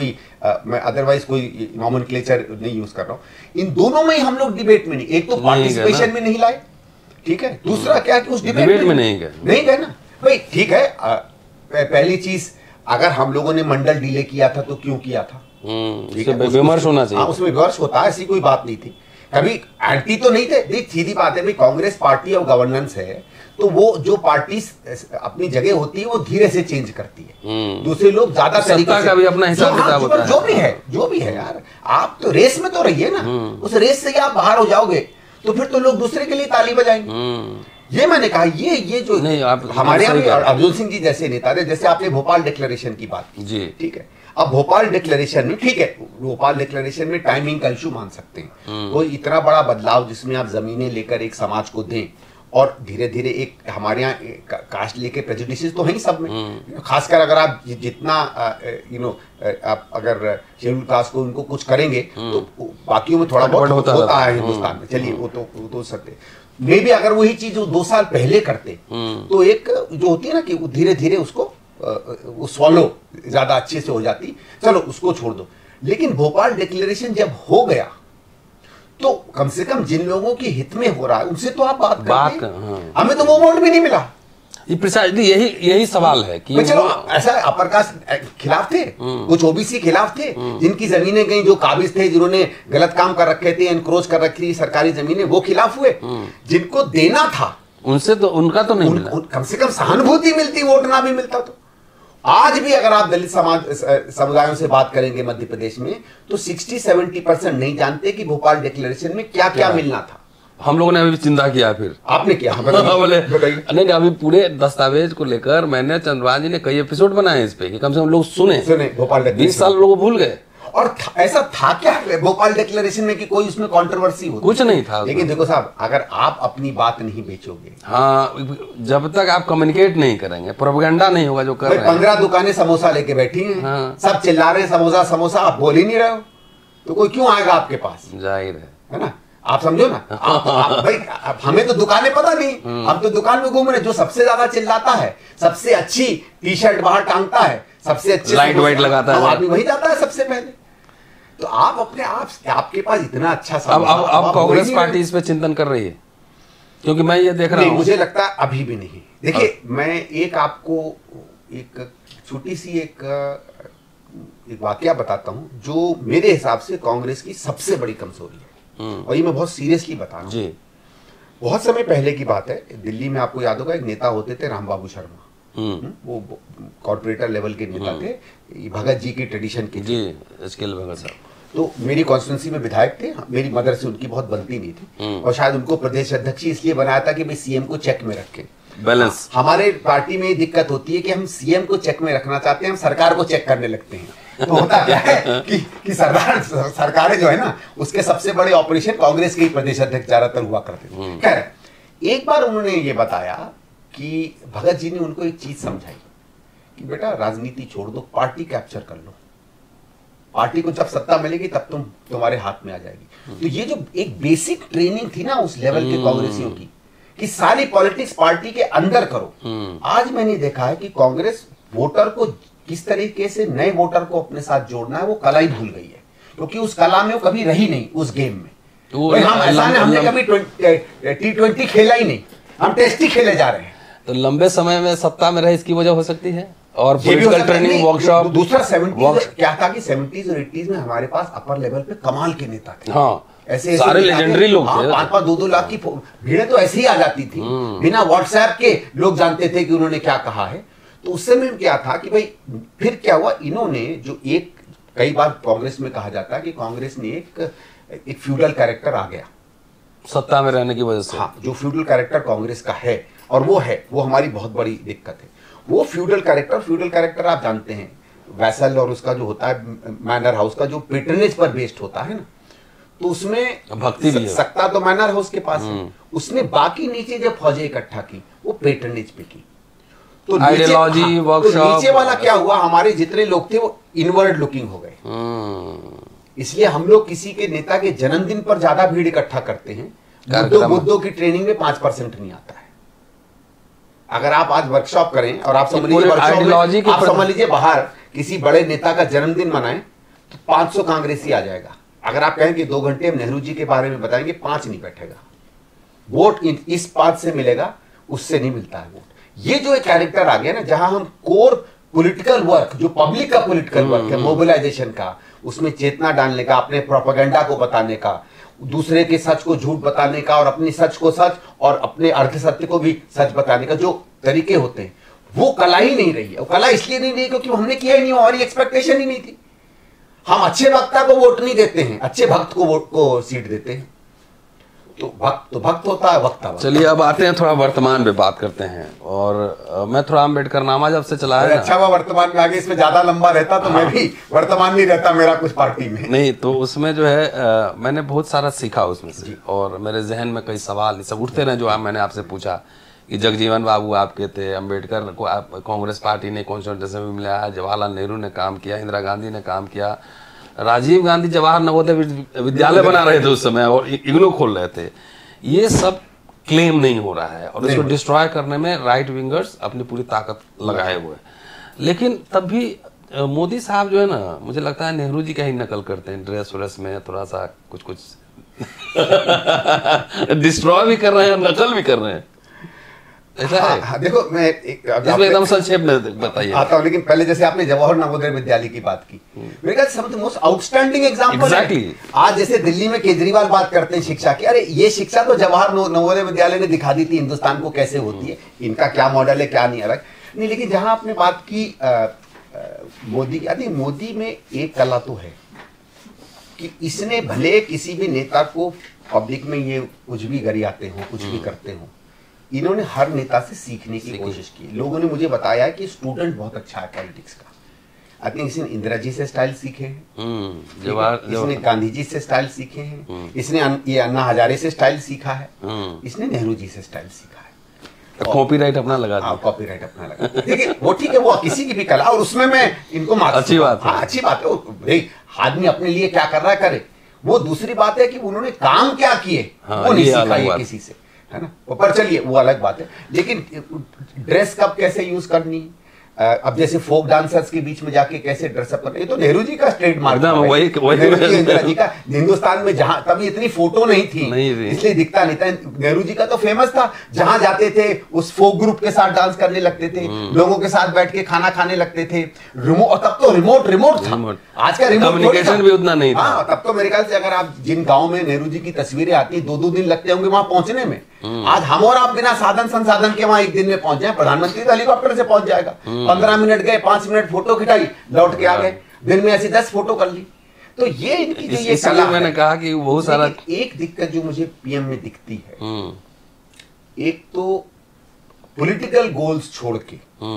कोई नॉमेनक्लेचर नहीं यूज कर रहा हूँ। इन दोनों में ही हम लोग डिबेट में नहीं, एक तो पार्टिसिपेशन में नहीं लाए, ठीक है, दूसरा क्या कि उस डिबेट में नहीं गए ना भाई। ठीक है, पहली चीज, अगर हम लोगों ने मंडल डिले किया था तो क्यों किया था, विमर्श होना चाहिए, उसमें विमर्श होता है, ऐसी कोई बात नहीं थी, कभी एंटी तो नहीं थे। देख सीधी बात है भाई, कांग्रेस पार्टी ऑफ गवर्नेंस है, तो वो जो पार्टी अपनी जगह होती है वो धीरे से चेंज करती है, दूसरे लोग ज्यादा तरीके का भी अपना हिसाब किताब होता है। जो भी है यार, आप तो रेस में तो रहिए ना, उस रेस से आप बाहर हो जाओगे तो फिर तो लोग दूसरे के लिए ताली बजाएंगे। ये मैंने कहा, ये जो नहीं, हमारे यहाँ अर्जुन सिंह जी जैसे नेता थे, जैसे आपने भोपाल डिक्लेरेशन की बात की, ठीक है, अब भोपाल डिक्लेरेशन में, ठीक है, भोपाल डिक्लेरेशन में टाइमिंग का इशू मान सकते हैं, कोई इतना बड़ा बदलाव जिसमें आप जमीनें लेकर एक समाज को दें, और धीरे धीरे एक हमारे यहाँ कास्ट लेके प्रेजुडिसेस तो है ही सब में, खासकर अगर आप जितना आप अगर शेड्यूल कास्ट को उनको कुछ करेंगे तो बाकियों में थोड़ा बहुत होता है हिंदुस्तान में, चलिए वो तो सकते। मे भी अगर वही चीज 2 साल पहले करते तो एक जो होती है ना कि धीरे धीरे उसको वो सॉलो ज्यादा अच्छे से हो जाती, चलो उसको छोड़ दो। लेकिन भोपाल डिक्लेरेशन जब हो गया तो कम से कम जिन लोगों के हित में हो रहा है उनसे तो आप बात करें। हमें तो वो वोट भी नहीं मिला। यही सवाल है कि चलो ऐसा अपर कास्ट खिलाफ थे, कुछ ओबीसी खिलाफ थे, जिनकी जमीनें गई, जो काबिज थे, जिन्होंने गलत काम कर रखे थे, एनक्रोच कर रखी थी सरकारी जमीनें, वो खिलाफ हुए। जिनको देना था उनसे तो उनका तो नहीं मिला, कम से कम सहानुभूति मिलती, वोट ना भी मिलता। तो आज भी अगर आप दलित समुदायों से बात करेंगे मध्य प्रदेश में तो 60-70% नहीं जानते कि भोपाल डिक्लेरेशन में क्या क्या मिलना था। हम लोगों ने अभी चिंता किया, फिर आपने किया? बोले नहीं, अभी पूरे दस्तावेज को लेकर मैंने, चंद्रभान जी ने कई एपिसोड बनाए इस पे कि कम से कम लोग सुने भोपाल 20 साल लोग भूल गए। और ऐसा था क्या भोपाल डिक्लेरेशन में कि कोई उसमें कंट्रोवर्सी हो? कुछ नहीं था। लेकिन देखो साहब, अगर आप अपनी बात नहीं बेचोगे, हाँ, जब तक आप कम्युनिकेट नहीं करेंगे, प्रोपेगेंडा नहीं होगा जो कर रहे हैं। 15 दुकानें समोसा लेके बैठी हैं, हाँ, सब चिल्ला रहे हैं समोसा समोसा, आप बोल ही नहीं रहे हो, तो कोई क्यों आएगा आपके पास? जाहिर है ना, आप समझो ना। भाई हमें तो दुकानें पता नहीं, हम तो दुकान में घूम रहे, जो सबसे ज्यादा चिल्लाता है, सबसे अच्छी टी शर्ट बाहर टांगता है, सबसे अच्छे लाइट वाइट लगाता है, आदमी वही जाता है सबसे पहले। तो आप अपने आपके पास इतना अच्छा अब कांग्रेस पार्टी इस पे चिंतन कर रही है, क्योंकि मैं ये देख रहा हूं, मुझे लगता है अभी भी नहीं। देखिए मैं एक आपको एक छोटी सी एक वाकया बताता हूं जो मेरे हिसाब से कांग्रेस की सबसे बड़ी कमजोरी है, और ये मैं बहुत सीरियसली बता रहा हूं। बहुत समय पहले की बात है, दिल्ली में आपको याद होगा एक नेता होते थे रामबाबू शर्मा, वो कॉर्पोरेटर लेवल के नेता थे, भगत जी की ट्रेडिशन के जी, एसकेएल भगत साहब। तो मेरी कॉन्स्टिट्यूंसी में विधायक थे, मेरी मदर से उनकी बहुत बनती नहीं थी, और शायद उनको प्रदेश अध्यक्ष इसलिए बनाया था कि भाई सीएम को चेक में रखें, बैलेंस। हमारे पार्टी में दिक्कत होती है कि हम सीएम को चेक में रखना चाहते हैं, हम सरकार को चेक करने लगते हैं। तो होता क्या है कि सरकारें जो है ना, उसके सबसे बड़े ऑपरेशन कांग्रेस के ही प्रदेश अध्यक्ष ज्यादातर हुआ करते थे। खैर एक बार उन्होंने ये बताया कि भगत जी ने उनको एक चीज समझाई कि बेटा राजनीति छोड़ दो, पार्टी कैप्चर कर लो, पार्टी को जब सत्ता मिलेगी तब तुम्हारे हाथ में आ जाएगी। तो ये जो एक बेसिक ट्रेनिंग थी ना उस लेवल के कांग्रेसियों की, कि सारी पॉलिटिक्स पार्टी के अंदर करो। आज मैंने देखा है कि कांग्रेस वोटर को किस तरीके से, नए वोटर को अपने साथ जोड़ना है, वो कला ही भूल गई है, क्योंकि उस कला में वो कभी रही नहीं उस गेम में। तो हम ऐसा नहीं, हमने कभी T20 खेला ही नहीं, हम टेस्ट ही खेले जा रहे हैं। तो लंबे समय में सत्ता में रहे इसकी वजह हो सकती है। और पॉलिटिकल ट्रेनिंग वर्कशॉप। दूसरा 70s क्या था कि 70s और 80s में हमारे पास अपर लेवल पे कमाल के नेता थे। हाँ, ऐसे सारे लेजेंडरी लोग थे। 5-5 2-2 लाख की भीड़ तो ऐसे ही आ जाती थी, बिना व्हाट्सएप के लोग जानते थे कि उन्होंने क्या कहा है। तो उस समय क्या था कि भाई फिर क्या हुआ, इन्होंने जो एक कई बार कांग्रेस में कहा जाता है कि कांग्रेस ने एक फ्यूडल कैरेक्टर आ गया सत्ता में रहने की वजह से। हाँ, जो फ्यूडल कैरेक्टर कांग्रेस का है, और वो हमारी बहुत बड़ी दिक्कत है। वो फ्यूडल कैरेक्टर आप जानते हैं, वैसल और उसका जो होता है मैनर हाउस का जो पेट्रनेज पर बेस्ड होता है ना, तो उसमें भक्ति भी है। सत्ता तो मैनर हाउस के पास है, उसने बाकी नीचे जब फौजें इकट्ठा की वो पेट्रनेज पे की। तो आइडियोलॉजी वर्कशॉप, तो नीचे वाला क्या हुआ, हमारे जितने लोग थे वो इनवर्ड लुकिंग हो गए। इसलिए हम लोग किसी के नेता के जन्मदिन पर ज्यादा भीड़ इकट्ठा करते हैं, बुद्धों की ट्रेनिंग में 5% नहीं आता है। अगर आप आज वर्कशॉप करें और आप समझ लीजिए बाहर किसी बड़े नेता का जन्मदिन मनाएं तो 500 कांग्रेसी आ जाएगा। अगर आप कहें कि 2 घंटे हम नेहरू जी के बारे में बताएंगे, 5 नहीं बैठेगा। वोट इस बात से मिलेगा, उससे नहीं मिलता है वोट। ये जो एक कैरेक्टर आ गया ना, जहां हम कोर पॉलिटिकल वर्क, जो पब्लिक का पॉलिटिकल वर्क है, मोबिलाइजेशन का, उसमें चेतना डालने का, अपने प्रोपेगेंडा को बताने का, दूसरे के सच को झूठ बताने का, और अपनी सच को सच और अपने अर्ध सत्य को भी सच बताने का जो तरीके होते हैं, वो कला ही नहीं रही है। वो कला इसलिए नहीं रही क्योंकि हमने किया ही नहीं, हमारी एक्सपेक्टेशन ही नहीं थी। हम अच्छे वक्ता को वोट नहीं देते हैं, अच्छे भक्त को वोट को सीट देते हैं। तो भक्त होता है, वक्ता। चलिए अब आते हैं थोड़ा वर्तमान में बात करते हैं। और मैं थोड़ा अम्बेडकर नामा जब से चला है, अच्छा हुआ वर्तमान में आगे, इसमें ज्यादा लंबा रहता तो मैं भी वर्तमान नहीं रहता मेरा कुछ पार्टी में नहीं। तो उसमें जो है मैंने बहुत सारा सीखा उसमें से, और मेरे जहन में कई सवाल सब उठते रहे जो मैंने आपसे पूछा कि जगजीवन बाबू आपके थे, अम्बेडकर को कांग्रेस पार्टी ने कॉन्स्टिट्यूंट असेंबली में लाया, जवाहरलाल नेहरू ने काम किया, इंदिरा गांधी ने काम किया, राजीव गांधी जवाहर नवोदय विद्यालय बना रहे थे उस समय और इग्नू खोल रहे थे। ये सब क्लेम नहीं हो रहा है, और इसको डिस्ट्रॉय करने में राइट विंगर्स अपनी पूरी ताकत लगाए हुए हैं। लेकिन तब भी मोदी साहब जो है ना, मुझे लगता है नेहरू जी का ही नकल करते हैं, ड्रेस व्रेस में थोड़ा सा कुछ डिस्ट्रॉय भी कर रहे हैं और नकल भी कर रहे हैं, ऐसा है। हाँ, देखो मैं एकदम संक्षेप में बताइए आता हूँ। लेकिन पहले जैसे आपने जवाहर नवोदय विद्यालय की बात की, मेरे ख्याल से मोस्ट आउटस्टैंडिंग एग्जांपल है। आज जैसे दिल्ली में केजरीवाल बात करते हैं शिक्षा की, अरे ये शिक्षा तो जवाहर नवोदय विद्यालय ने दिखा दी थी हिंदुस्तान को कैसे होती है, इनका क्या मॉडल है क्या नहीं अलग नहीं। लेकिन जहां आपने बात की मोदी, अरे मोदी में एक कला तो है कि इसने भले किसी भी नेता को पब्लिक में ये कुछ भी गरियाते हो, कुछ भी करते हो, इन्होंने हर नेता से सीखने की कोशिश की। लोगों ने मुझे बताया कि स्टूडेंट बहुत अच्छा है पॉलिटिक्स का। आई थिंक इसने इंदिरा जी से स्टाइल सीखे हैं, इसने गांधी जी से स्टाइल सीखे हैं, इसने ये अन्ना हजारे से स्टाइल सीखा है, इसने नेहरू जी से स्टाइल सीखा है। कॉपीराइट अपना लगा दिया। कॉपीराइट अपना लगा, देखिए वो ठीक है, वो किसी की भी कला, और उसमें मैं इनको अच्छी बात है, अच्छी बात है। आदमी अपने लिए क्या कर रहा है करे। वो दूसरी बात है कि उन्होंने काम क्या किए वो नहीं सीखा किसी से, है ना। पर चलिए वो अलग बात है। लेकिन ड्रेस कब कैसे यूज करनी, अब जैसे फोक डांसर्स के बीच में जाके कैसे ड्रेसअप करना, ये तो नेहरू जी का ट्रेडमार्क है, इंदिरा जी का। हिंदुस्तान में जहां तभी इतनी फोटो नहीं थी, इसलिए दिखता नहीं था। नेहरू जी का तो फेमस था, जहां जाते थे उस फोक ग्रुप के साथ डांस करने लगते थे, लोगों के साथ बैठ के खाना खाने लगते थे। और तब तो रिमोट था, आज का रिमोट कम्युनिकेशन भी उतना नहीं था। हाँ, तब तो मेरे ख्याल से अगर आप जिन गाँव में नेहरू जी की तस्वीरें आती है, 2-2 दिन लगते होंगे वहां पहुंचने में। आज हम और आप बिना साधन संसाधन के वहां एक दिन में पहुंच जाए। प्रधानमंत्री तो हेलीकॉप्टर से पहुंच जाएगा, 15 मिनट गए, 5 मिनट फोटो खिंचाई, लौट के आ गए, दिन में ऐसी 10 फोटो कर ली। तो ये इनकी जो ये कला है, मैंने कहा कि बहुत सारा। एक दिक्कत जो मुझे पीएम में दिखती है, एक तो पॉलिटिकल गोल्स छोड़ के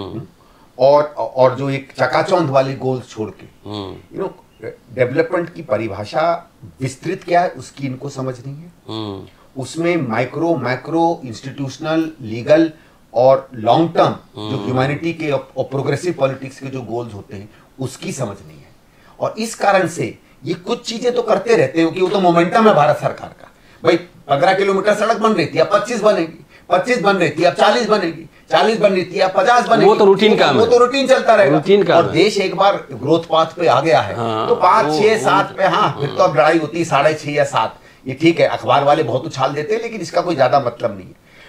और जो एक चकाचौंध वाले गोल्स छोड़ के, डेवलपमेंट की परिभाषा विस्तृत क्या है उसकी इनको समझ नहीं है। उसमें माइक्रो मैक्रो इंस्टीट्यूशनल लीगल और लॉन्ग टर्म जो ह्यूमैनिटी के और प्रोग्रेसिव पॉलिटिक्स के जो गोल्स होते हैं उसकी समझ नहीं है। और इस कारण से ये कुछ चीजें तो करते रहते हैं कि वो तो मोमेंटम है भारत सरकार का। भाई 15 किलोमीटर सड़क बन रही थी, अब 25 बनेगी, 25 बन रही थी, अब 40 बनेगी, 40 बन रही थी, अब 50 बनेगी। वो तो रूटीन काम है, वो तो रूटीन चलता रहेगा। और देश एक बार ग्रोथ पाथ पे आ गया है, तो 5, 6, 7 पे, हाँ फिर तो अब लड़ाई होती है 6.5 या 7, ये ठीक है। अखबार वाले बहुत उछाल देते हैं, लेकिन इसका कोई ज्यादा मतलब नहीं है।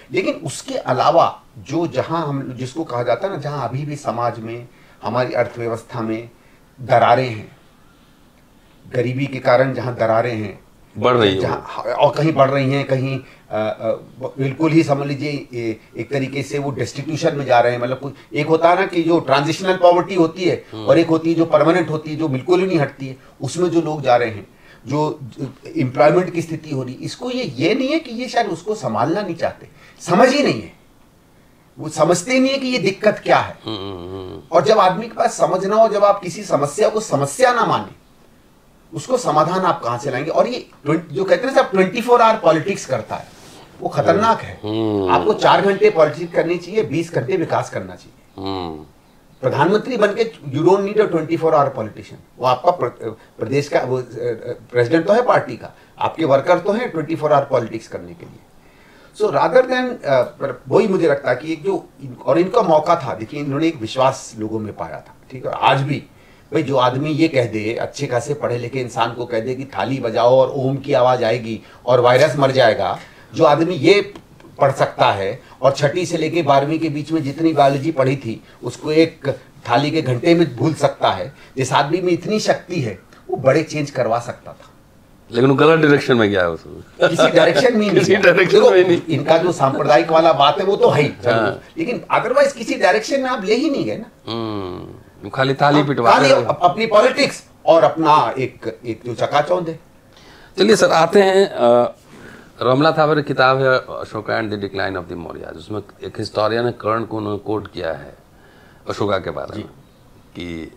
लेकिन उसके अलावा जो जहां हम जिसको कहा जाता है ना, जहां अभी भी समाज में हमारी अर्थव्यवस्था में दरारें हैं, गरीबी के कारण जहां दरारें हैं बढ़ रही है और कहीं बढ़ रही हैं, कहीं बिल्कुल ही समझ लीजिए एक तरीके से वो डेस्टिट्यूशन में जा रहे हैं। मतलब एक होता है ना कि जो ट्रांजिशनल पॉवर्टी होती है और एक होती है जो परमानेंट होती है, जो बिल्कुल ही नहीं हटती है। उसमें जो लोग जा रहे हैं, जो एम्प्लॉयमेंट की स्थिति हो रही, इसको ये नहीं है कि ये शायद उसको संभालना नहीं चाहते, समझ ही नहीं है, वो समझते नहीं है कि ये दिक्कत क्या है। और जब आदमी के पास समझ ना हो, जब आप किसी समस्या को समस्या ना माने, उसको समाधान आप कहां से लाएंगे? और ये जो कहते हैं ना 24 आवर पॉलिटिक्स करता है, वो खतरनाक है। आपको 4 घंटे पॉलिटिक्स करनी चाहिए, 20 घंटे विकास करना चाहिए। प्रधानमंत्री बनके you don't need a 24 hour politician. वो आपका प्रदेश का वो प्रेसिडेंट तो है पार्टी का, आपके वर्कर तो हैं 24 आवर पॉलिटिक्स करने के लिए। सो रादर देन वही मुझे लगता है कि एक जो और इनका मौका था, देखिए इन्होंने एक विश्वास लोगों में पाया था, ठीक है। आज भी भाई जो आदमी ये कह दे, अच्छे खासे पढ़े लिखे इंसान को कह दे कि थाली बजाओ और ओम की आवाज आएगी और वायरस मर जाएगा, जो आदमी ये पढ़ सकता है और 6वीं से लेके 12वीं के बीच में जितनी बायोलॉजी पढ़ी थी उसको एक थाली के घंटे में भूल सकता है, जिस आदमी में इतनी शक्ति है, वो बड़े चेंज करवा सकता था। लेकिन वो गलत डायरेक्शन में गया है, उसमें किसी डायरेक्शन में किसी डायरेक्शन में नहीं। इनका जो सांप्रदायिक वाला बात है वो तो है ही, लेकिन अदरवाइज किसी डायरेक्शन में आप ले ही नहीं गए ना। खाली ताली पिटवा अपनी पॉलिटिक्स और अपना एक जो चकाचौंध है। चलिए सर, आते हैं रमला थापर की किताब है Ashoka and the decline of the Mauryas. उसमें एक हिस्टोरियन ने कर्ण को उन्होंने कोट किया है अशोका के बारे में कि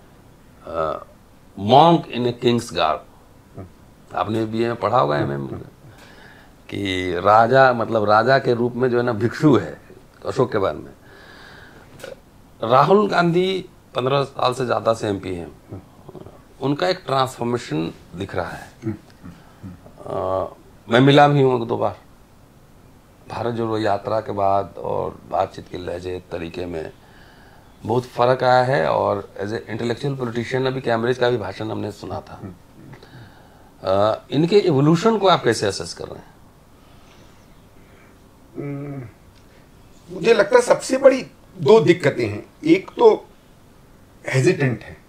monk in a king's garb. आपने बीए में पढ़ा होगा एमए में कि राजा मतलब राजा के रूप में जो है ना भिक्षु है अशोक के बारे में। राहुल गांधी 15 साल से ज्यादा से एमपी हैं, उनका एक ट्रांसफॉर्मेशन दिख रहा है। मैं मिला भी हूँ 2 बार भारत जोड़ो यात्रा के बाद, और बातचीत के लहजे तरीके में बहुत फर्क आया है। और एज ए इंटेलेक्चुअल पॉलिटिशियन अभी कैम्ब्रिज का भी भाषण हमने सुना था। इनके इवोल्यूशन को आप कैसे असेस कर रहे हैं? मुझे लगता है सबसे बड़ी 2 दिक्कतें हैं। एक तो हेजिटेंट है,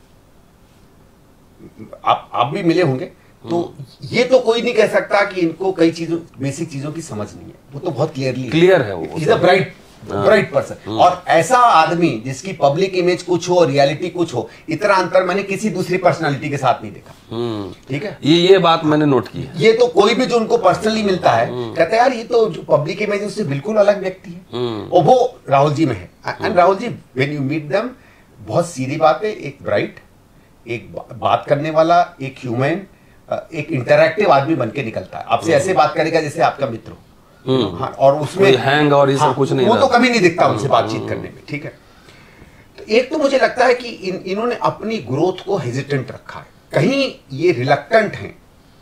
आप भी मिले होंगे, तो ये तो कोई नहीं कह सकता कि इनको कई चीजों बेसिक चीजों की समझ नहीं है, वो तो बहुत क्लियर है। वो इज अ ब्राइट पर्सन। और ऐसा आदमी जिसकी पब्लिक इमेज कुछ हो, रियलिटी कुछ हो, इतना अंतर मैंने किसी दूसरी पर्सनालिटी के साथ नहीं देखा। ठीक है, ये बात मैंने नोट की है। ये तो कोई भी जो उनको पर्सनली मिलता है कहता है यार ये तो जो पब्लिक इमेज उससे बिल्कुल अलग व्यक्ति है, और वो राहुल जी में है। And Rahul ji when you meet them, बहुत सीधी बात है, एक ब्राइट, एक बात करने वाला, एक ह्यूमन, एक इंटरैक्टिव आदमी बन के निकलता है। आपसे ऐसे बात करेगा जैसे आपका मित्र हो। हाँ, और उसमें हैंग और ये सब कुछ नहीं, वो तो कभी नहीं दिखता उनसे बातचीत करने में। ठीक है, तो एक तो मुझे लगता है कि इन्होंने अपनी ग्रोथ को हेजिटेंट रखा है, कहीं ये रिलक्टेंट हैं।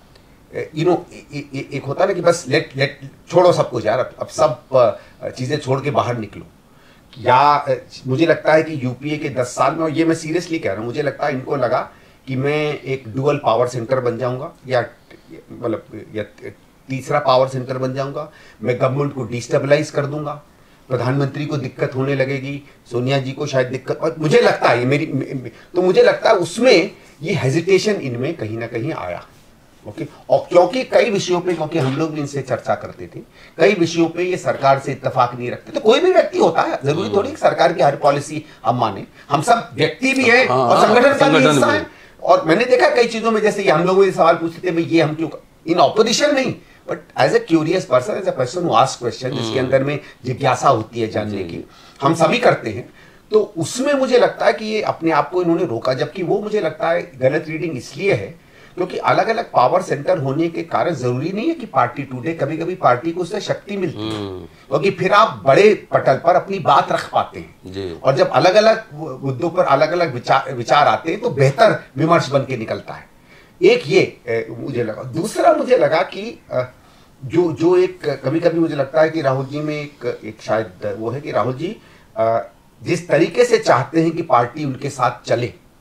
एक होता है ना कि बस लेट छोड़ो सब कुछ यार, अब सब चीजें छोड़ के बाहर निकलो। या मुझे लगता है कि यूपीए के 10 साल में, और ये मैं सीरियसली कह रहा हूं, मुझे लगता है इनको लगा कि मैं एक डुअल पावर सेंटर बन जाऊंगा, या मतलब या तीसरा पावर सेंटर बन जाऊंगा, मैं गवर्नमेंट को डिस्टेबलाइज कर दूंगा, प्रधानमंत्री को दिक्कत होने लगेगी, सोनिया जी को शायद दिक्कत, और मुझे लगता है तो मुझे लगता है उसमें ये हेजिटेशन इनमें कहीं ना कहीं आया। ओके, और क्योंकि कई विषयों पे, क्योंकि हम लोग भी इनसे चर्चा करते थे, कई विषयों पे ये सरकार से इत्तेफाक नहीं रखते। तो कोई भी व्यक्ति होता है, जरूरी थोड़ी सरकार की हर पॉलिसी हम माने, हम सब व्यक्ति भी हैं और संगठन का भी हिस्सा है। और मैंने देखा कई चीजों में, जैसे हम लोग सवाल पूछते थे भाई ये हम क्यों, इन ऑपोजिशन नहीं, but as a curious person, as a person who ask question, जिसके अंदर में जिज्ञासा होती है जानने की, हम सभी करते हैं। तो उसमें मुझे लगता है कि ये अपने आप को इन्होंने रोका, जबकि वो मुझे लगता है गलत रीडिंग इसलिए है क्योंकि अलग अलग पावर सेंटर होने के कारण जरूरी नहीं है कि पार्टी टूटे, कभी कभी पार्टी को उससे शक्ति मिलती है, क्योंकि फिर आप बड़े पटल पर अपनी बात रख पाते हैं। और जब अलग अलग मुद्दों पर अलग अलग विचार आते हैं तो बेहतर विमर्श बन के निकलता है। एक ये मुझे लगा। दूसरा मुझे लगा कि जो एक कभी कभी मुझे लगता है कि राहुल जी में एक शायद वो है कि राहुल जी जिस तरीके से चाहते हैं कि पार्टी उनके साथ चले,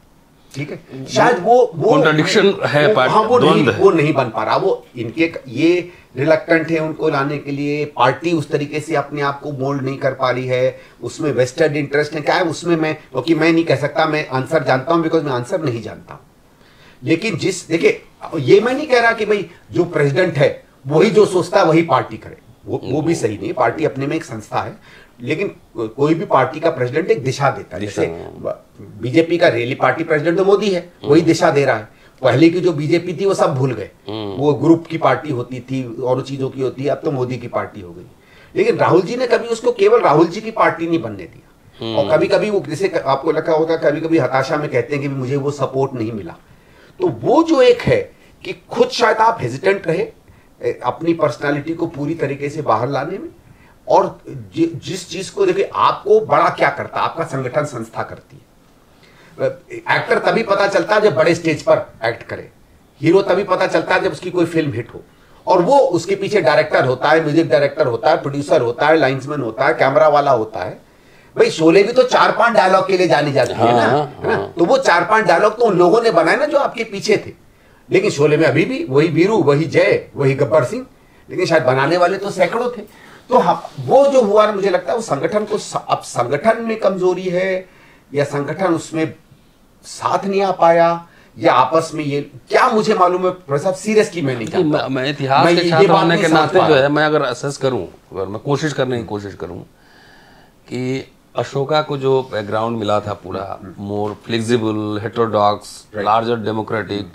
ठीक है, शायद वो कॉन्ट्रडिक्शन है, हाँ, वो नहीं बन पा रहा। वो इनके ये रिलक्टेंट है उनको लाने के लिए, पार्टी उस तरीके से अपने आप को मोल्ड नहीं कर पा रही है, उसमें वेस्टेड इंटरेस्ट है, क्या है उसमें, मैं क्योंकि मैं नहीं कह सकता, मैं आंसर जानता हूं बिकॉज मैं आंसर नहीं जानता। लेकिन देखिए, ये मैं नहीं कह रहा कि भाई जो प्रेसिडेंट है वही जो सोचता है वही पार्टी करे, वो भी सही नहीं। पार्टी अपने में एक संस्था है, लेकिन कोई भी पार्टी का प्रेसिडेंट एक दिशा देता है। जैसे बीजेपी का रैली पार्टी प्रेसिडेंट तो मोदी है, वही दिशा दे रहा है। पहले की जो बीजेपी थी वो सब भूल गए, वो ग्रुप की पार्टी होती थी और चीजों की होती है, अब तो मोदी की पार्टी हो गई। लेकिन राहुल जी ने कभी उसको केवल राहुल जी की पार्टी नहीं बनने दिया। और कभी कभी वो, जैसे आपको लगा होगा, कभी कभी हताशा में कहते हैं कि मुझे वो सपोर्ट नहीं मिला। तो वो जो एक है कि खुद शायद आप हेजिटेंट रहे अपनी पर्सनालिटी को पूरी तरीके से बाहर लाने में, और जिस चीज को देखिए, आपको बड़ा क्या करता है, आपका संगठन संस्था करती है। एक्टर तभी पता चलता है जब बड़े स्टेज पर एक्ट करे, हीरो तभी पता चलता है जब उसकी कोई फिल्म हिट हो, और वो उसके पीछे डायरेक्टर होता है, म्यूजिक डायरेक्टर होता है, प्रोड्यूसर होता है, लाइन्समैन होता है, कैमरा वाला होता है। भाई शोले भी तो 4-5 डायलॉग के लिए जानी जाती है ना, है ना? तो वो 4-5 डायलॉग तो उन लोगों ने बनाए ना जो आपके पीछे थे। लेकिन शोले में अभी भी वही वीरू, वही जय, वही गब्बर सिंह, लेकिन शायद बनाने वाले तो सैकड़ों थे। तो वो जो हुआ, मुझे लगता है वो संगठन को, अब संगठन में कमजोरी है या संगठन उसमें साथ नहीं आ पाया, या आपस में ये क्या मुझे मालूम है। प्रसाद सीरियसली मैं नहीं जानता, मैं इतिहास के छात्र होने के नाते जो है, मैं अगर असेस करूं, अगर मैं कोशिश करने की कोशिश करूं कि अशोका को जो बैकग्राउंड मिला था पूरा, more flexible, heterodox, larger democratic,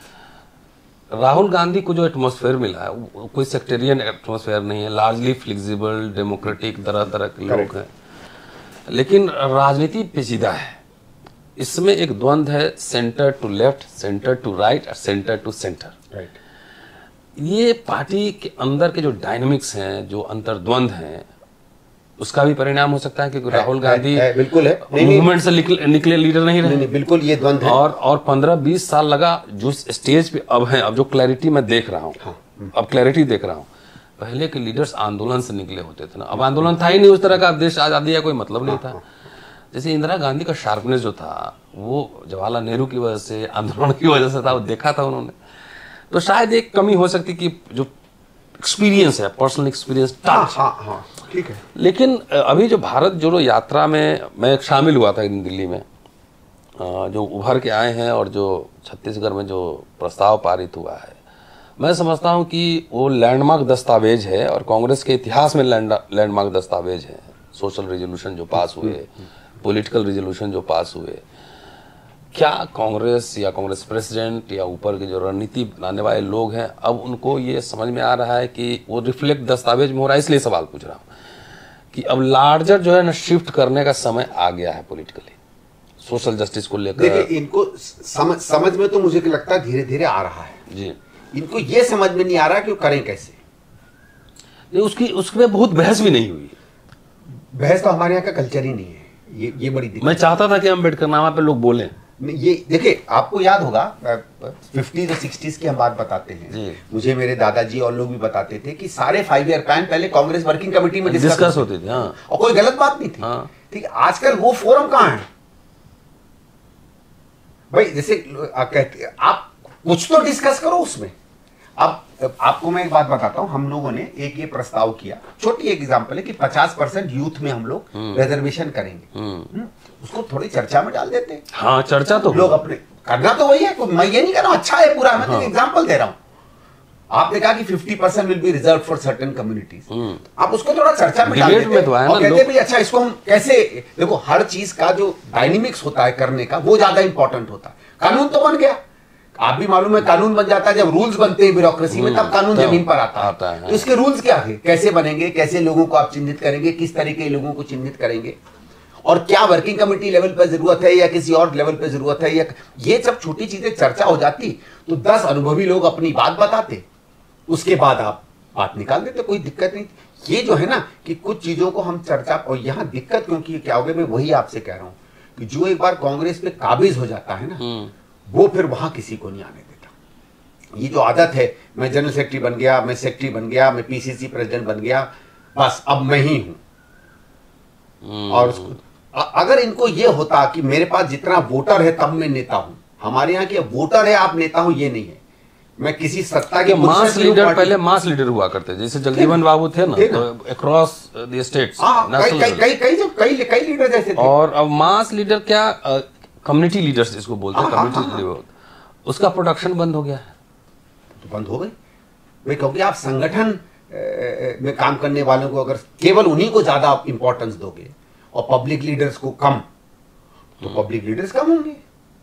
Rahul Gandhi को जो एटमॉस्फेयर मिला है कोई सेक्टेरियन एटमॉस्फेयर नहीं है, लार्जली फ्लेक्सिबल, डेमोक्रेटिक, तरह तरह के लोग हैं। लेकिन राजनीति पेचीदा है, इसमें एक द्वंद्व है, centre to left, centre to right और सेंटर टू सेंटर। राइट, ये पार्टी के अंदर के जो डायनामिक्स हैं, जो अंतर्द्वंद्व हैं, उसका भी परिणाम हो सकता है, क्योंकि राहुल गांधी बिल्कुल है, मूवमेंट से निकले लीडर नहीं रहे। बिल्कुल ये द्वंद्व है। और 15-20 साल लगा जो स्टेज पे अब है, अब जो क्लैरिटी मैं देख रहा हूँ, अब क्लैरिटी देख रहा हूँ। पहले के लीडर्स आंदोलन से निकले होते थे ना, अब आंदोलन था ही नहीं उस तरह का, देश आजादी का कोई मतलब नहीं था। जैसे इंदिरा गांधी का शार्पनेस जो था, वो जवाहरलाल नेहरू की वजह से, आंदोलन की वजह से था, वो देखा था उन्होंने। तो शायद एक कमी हो सकती कि जो एक्सपीरियंस है, पर्सनल एक्सपीरियंस, ठीक है। लेकिन अभी जो भारत जोड़ो यात्रा में मैं शामिल हुआ था दिल्ली में, जो उभर के आए हैं और जो छत्तीसगढ़ में जो प्रस्ताव पारित हुआ है, मैं समझता हूं कि वो लैंडमार्क दस्तावेज है और कांग्रेस के इतिहास में लैंडमार्क दस्तावेज है। सोशल रेजोल्यूशन जो पास हुए, पॉलिटिकल रेजोल्यूशन जो पास हुए, क्या कांग्रेस या कांग्रेस प्रेसिडेंट या ऊपर के जो रणनीति बनाने वाले लोग हैं, अब उनको ये समझ में आ रहा है कि वो रिफ्लेक्ट दस्तावेज में हो रहा है? इसलिए सवाल पूछ रहा हूँ कि अब लार्जर जो है ना, शिफ्ट करने का समय आ गया है पॉलिटिकली, सोशल जस्टिस को लेकर। देखिए, इनको समझ में तो मुझे लगता है धीरे धीरे आ रहा है जी। इनको ये समझ में नहीं आ रहा कि वो करें कैसे। उसमें बहुत बहस भी नहीं हुई। बहस तो हमारे यहाँ का कल्चर ही नहीं है, ये बड़ी दिक्कत। मैं चाहता था कि अम्बेडकरनामा पे लोग बोलें। ये देखिए, आपको याद होगा 50s और 60s की हम बात बताते हैं, मुझे मेरे दादाजी और लोग भी बताते थे कि सारे 5 ईयर प्लान पहले कांग्रेस वर्किंग कमेटी में डिस्कस होते थे। हाँ। और कोई गलत बात नहीं थी। हाँ। ठीक है, आजकल वो फोरम कहाँ है भाई? जैसे कहते आप कुछ तो डिस्कस करो उसमें। अब आपको मैं एक बात बताता हूं, हम लोगों ने एक ये प्रस्ताव किया, छोटी एक एग्जांपल है कि 50% यूथ में हम लोग रिजर्वेशन करेंगे, उसको थोड़ी चर्चा में डाल देते हैं। हाँ, चर्चा तो लोग अपने करना तो वही है, मैं ये नहीं कह रहा हूं अच्छा है पूरा, मैं तो एग्जांपल दे रहा हूं। आपने कहा कि 50% will be reserve for certain communities, आप उसको थोड़ा चर्चा में डाल देते हैं और कहते हैं अच्छा इसको हम कैसे। देखो, हर चीज का जो डायनेमिक्स होता है करने का, वो ज्यादा इंपॉर्टेंट होता है। कानून तो बन गया, आप भी मालूम है कानून बन जाता है जब रूल्स बनते हैं ब्यूरोक्रेसी में, तब कानून जमीन पर आता है। तो इसके रूल्स क्या है, कैसे बनेंगे, कैसे लोगों को आप चिन्हित करेंगे, किस तरीके के लोगों को चिन्हित करेंगे, और क्या वर्किंग कमेटी लेवल पर जरूरत है या किसी और लेवल पर जरूरत है, या ये सब छोटी चीजें चर्चा हो जाती तो 10 अनुभवी लोग अपनी बात बताते, उसके बाद आप बात निकाल देते, कोई दिक्कत नहीं। ये जो है ना कि कुछ चीजों को हम चर्चा, और यहाँ दिक्कत क्योंकि क्या हो गया, मैं वही आपसे कह रहा हूं कि जो एक बार कांग्रेस पे काबिज हो जाता है ना, वो फिर वहां किसी को नहीं आने देता। ये जो आदत है, मैं जनरल सेक्रेटरी बन गया, मैं सेक्रेटरी बन गया, मैं पीसीसी प्रेसिडेंट बन गया, बस अब मैं ही हूं। और अगर इनको ये होता कि मेरे पास जितना वोटर है तब मैं नेता हूं, हमारे यहाँ के वोटर है, आप नेता हो, ये नहीं है। मैं किसी सत्ता के मास लीडर, पहले मास लीडर हुआ करते, जैसे जगजीवन बाबू थे ना, तो अक्रॉस द स्टेट्स कई लीडर जैसे थे। और अब मास लीडर क्या, कम्युनिटी लीडर्स जिसको बोलते हैं, कम्युनिटी लीडर, उसका प्रोडक्शन बंद हो गया है। तो बंद हो गई भाई, क्योंकि आप संगठन में काम करने वालों को अगर केवल उन्हीं को ज्यादा इंपॉर्टेंस दोगे और पब्लिक लीडर्स को कम, तो पब्लिक लीडर्स कम होंगे।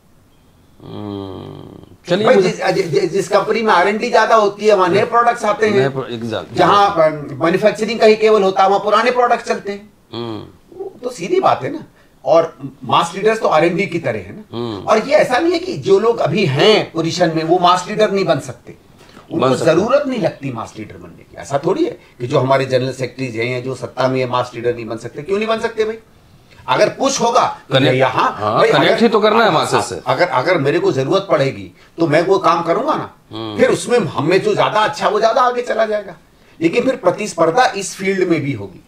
चलिए, जिस कंपनी में R&D ज्यादा होती है वहां नए प्रोडक्ट्स आते हैं, जहां मैन्युफैक्चरिंग का ही केवल होता है वहां पुराने प्रोडक्ट चलते हैं। तो सीधी बात है ना। और मास लीडर्स तो R&D की तरह है ना। और ये ऐसा नहीं है कि जो लोग अभी हैं पोजीशन में वो मास लीडर नहीं बन सकते, उनको जरूरत नहीं लगती मास लीडर बनने की। ऐसा थोड़ी है कि जो हमारे जनरल सेक्रेटरीज हैं, जो सत्ता में है, मास लीडर नहीं बन सकते। क्यों नहीं बन सकते भाई? अगर पुश होगा यहाँ कनेक्ट ही तो करना है मासेस से। अगर मेरे को जरूरत पड़ेगी तो मैं वो काम करूंगा ना, फिर उसमें हमें जो ज्यादा अच्छा वो ज्यादा आगे चला जाएगा। लेकिन फिर प्रतिस्पर्धा इस फील्ड में भी होगी।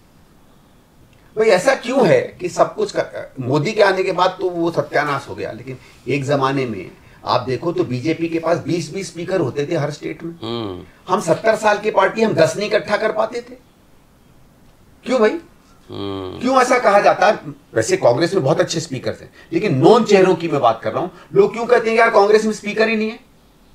भाई ऐसा क्यों है कि सब कुछ मोदी के आने के बाद तो वो सत्यानाश हो गया, लेकिन एक जमाने में आप देखो तो बीजेपी के पास 20-20 स्पीकर होते थे हर स्टेट में। हम 70 साल की पार्टी, हम 10 नहीं इकट्ठा कर पाते थे। क्यों भाई? क्यों ऐसा कहा जाता है? वैसे कांग्रेस में बहुत अच्छे स्पीकर थे, लेकिन नॉन चेहरों की मैं बात कर रहा हूं। लोग क्यों कहते हैं यार कांग्रेस में स्पीकर ही नहीं है?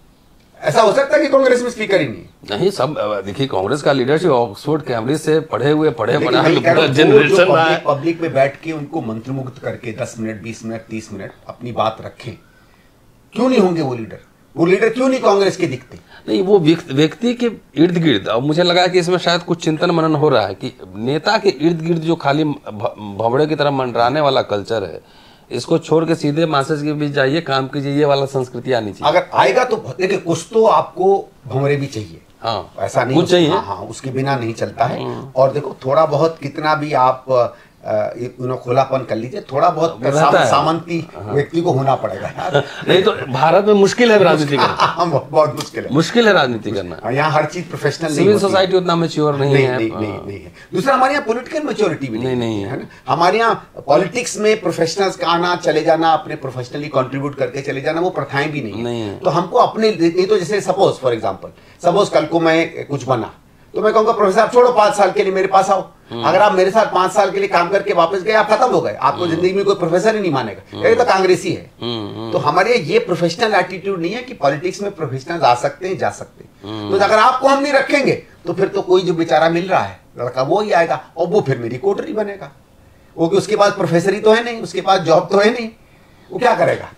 ऐसा हो सकता है कि कांग्रेस में स्पीकर ही नहीं है? नहीं, सब देखिए, कांग्रेस का लीडरशिप ऑक्सफोर्ड कैम्ब्रिज से पढ़े पढ़ा जनरेशन पब्लिक में बैठ के उनको मंत्रमुग्ध करके 10 मिनट 20 मिनट 30 मिनट अपनी बात रखें, क्यों नहीं होंगे वो लीडर? वो लीडर क्यों नहीं कांग्रेस के दिखते? नहीं, वो व्यक्ति के इर्द गिर्द। अब मुझे लगा कि इसमें शायद कुछ चिंतन मनन हो रहा है कि नेता के इर्द गिर्द जो खाली भवड़े की तरह मंडराने वाला कल्चर है, इसको छोड़ के सीधे मासेस के बीच जाइए, काम कीजिए, ये वाला संस्कृति आनी चाहिए। अगर आएगा तो देखिए, कुछ तो आपको भंवरे भी चाहिए। हाँ, ऐसा नहीं कुछ चाहिए। हाँ, उसके बिना नहीं चलता है। और देखो, थोड़ा बहुत कितना भी आप खुलापन कर लीजिए, थोड़ा बहुत सामंती व्यक्ति को होना पड़ेगा यार। नहीं तो भारत में मुश्किल है राजनीति करना। बहुत मुश्किल है राजनीति करना। यहाँ हर चीज प्रोफेशनल, सिविल सोसाइटी उतना मैच्योर नहीं है। दूसरा, हमारे यहाँ पॉलिटिकल मैच्योरिटी भी नहीं है ना। हमारे यहाँ पॉलिटिक्स में प्रोफेशनल्स का आना, चले जाना, अपने प्रोफेशनली कंट्रीब्यूट करके चले जाना, वो प्रथाएं भी नहीं है। तो हमको अपने, नहीं तो जैसे सपोज कल को मैं कुछ बना तो मैं कहूंगा प्रोफेसर आप छोड़ो, 5 साल के लिए मेरे पास आओ। अगर आप मेरे साथ 5 साल के लिए काम करके वापस गए, आप खत्म हो गए। आपको जिंदगी में कोई प्रोफेसर ही नहीं मानेगा, ये तो कांग्रेसी है। तो हमारे ये प्रोफेशनल एटीट्यूड नहीं है कि पॉलिटिक्स में प्रोफेशनल आ सकते हैं, जा सकते हैं। तो अगर आपको हम नहीं रखेंगे तो फिर तो कोई जो बेचारा मिल रहा है लड़का वो ही आएगा, और वो फिर मेरी कोटरी बनेगा। वो उसके पास प्रोफेसर ही तो है नहीं, उसके पास जॉब तो है नहीं, वो क्या करेगा?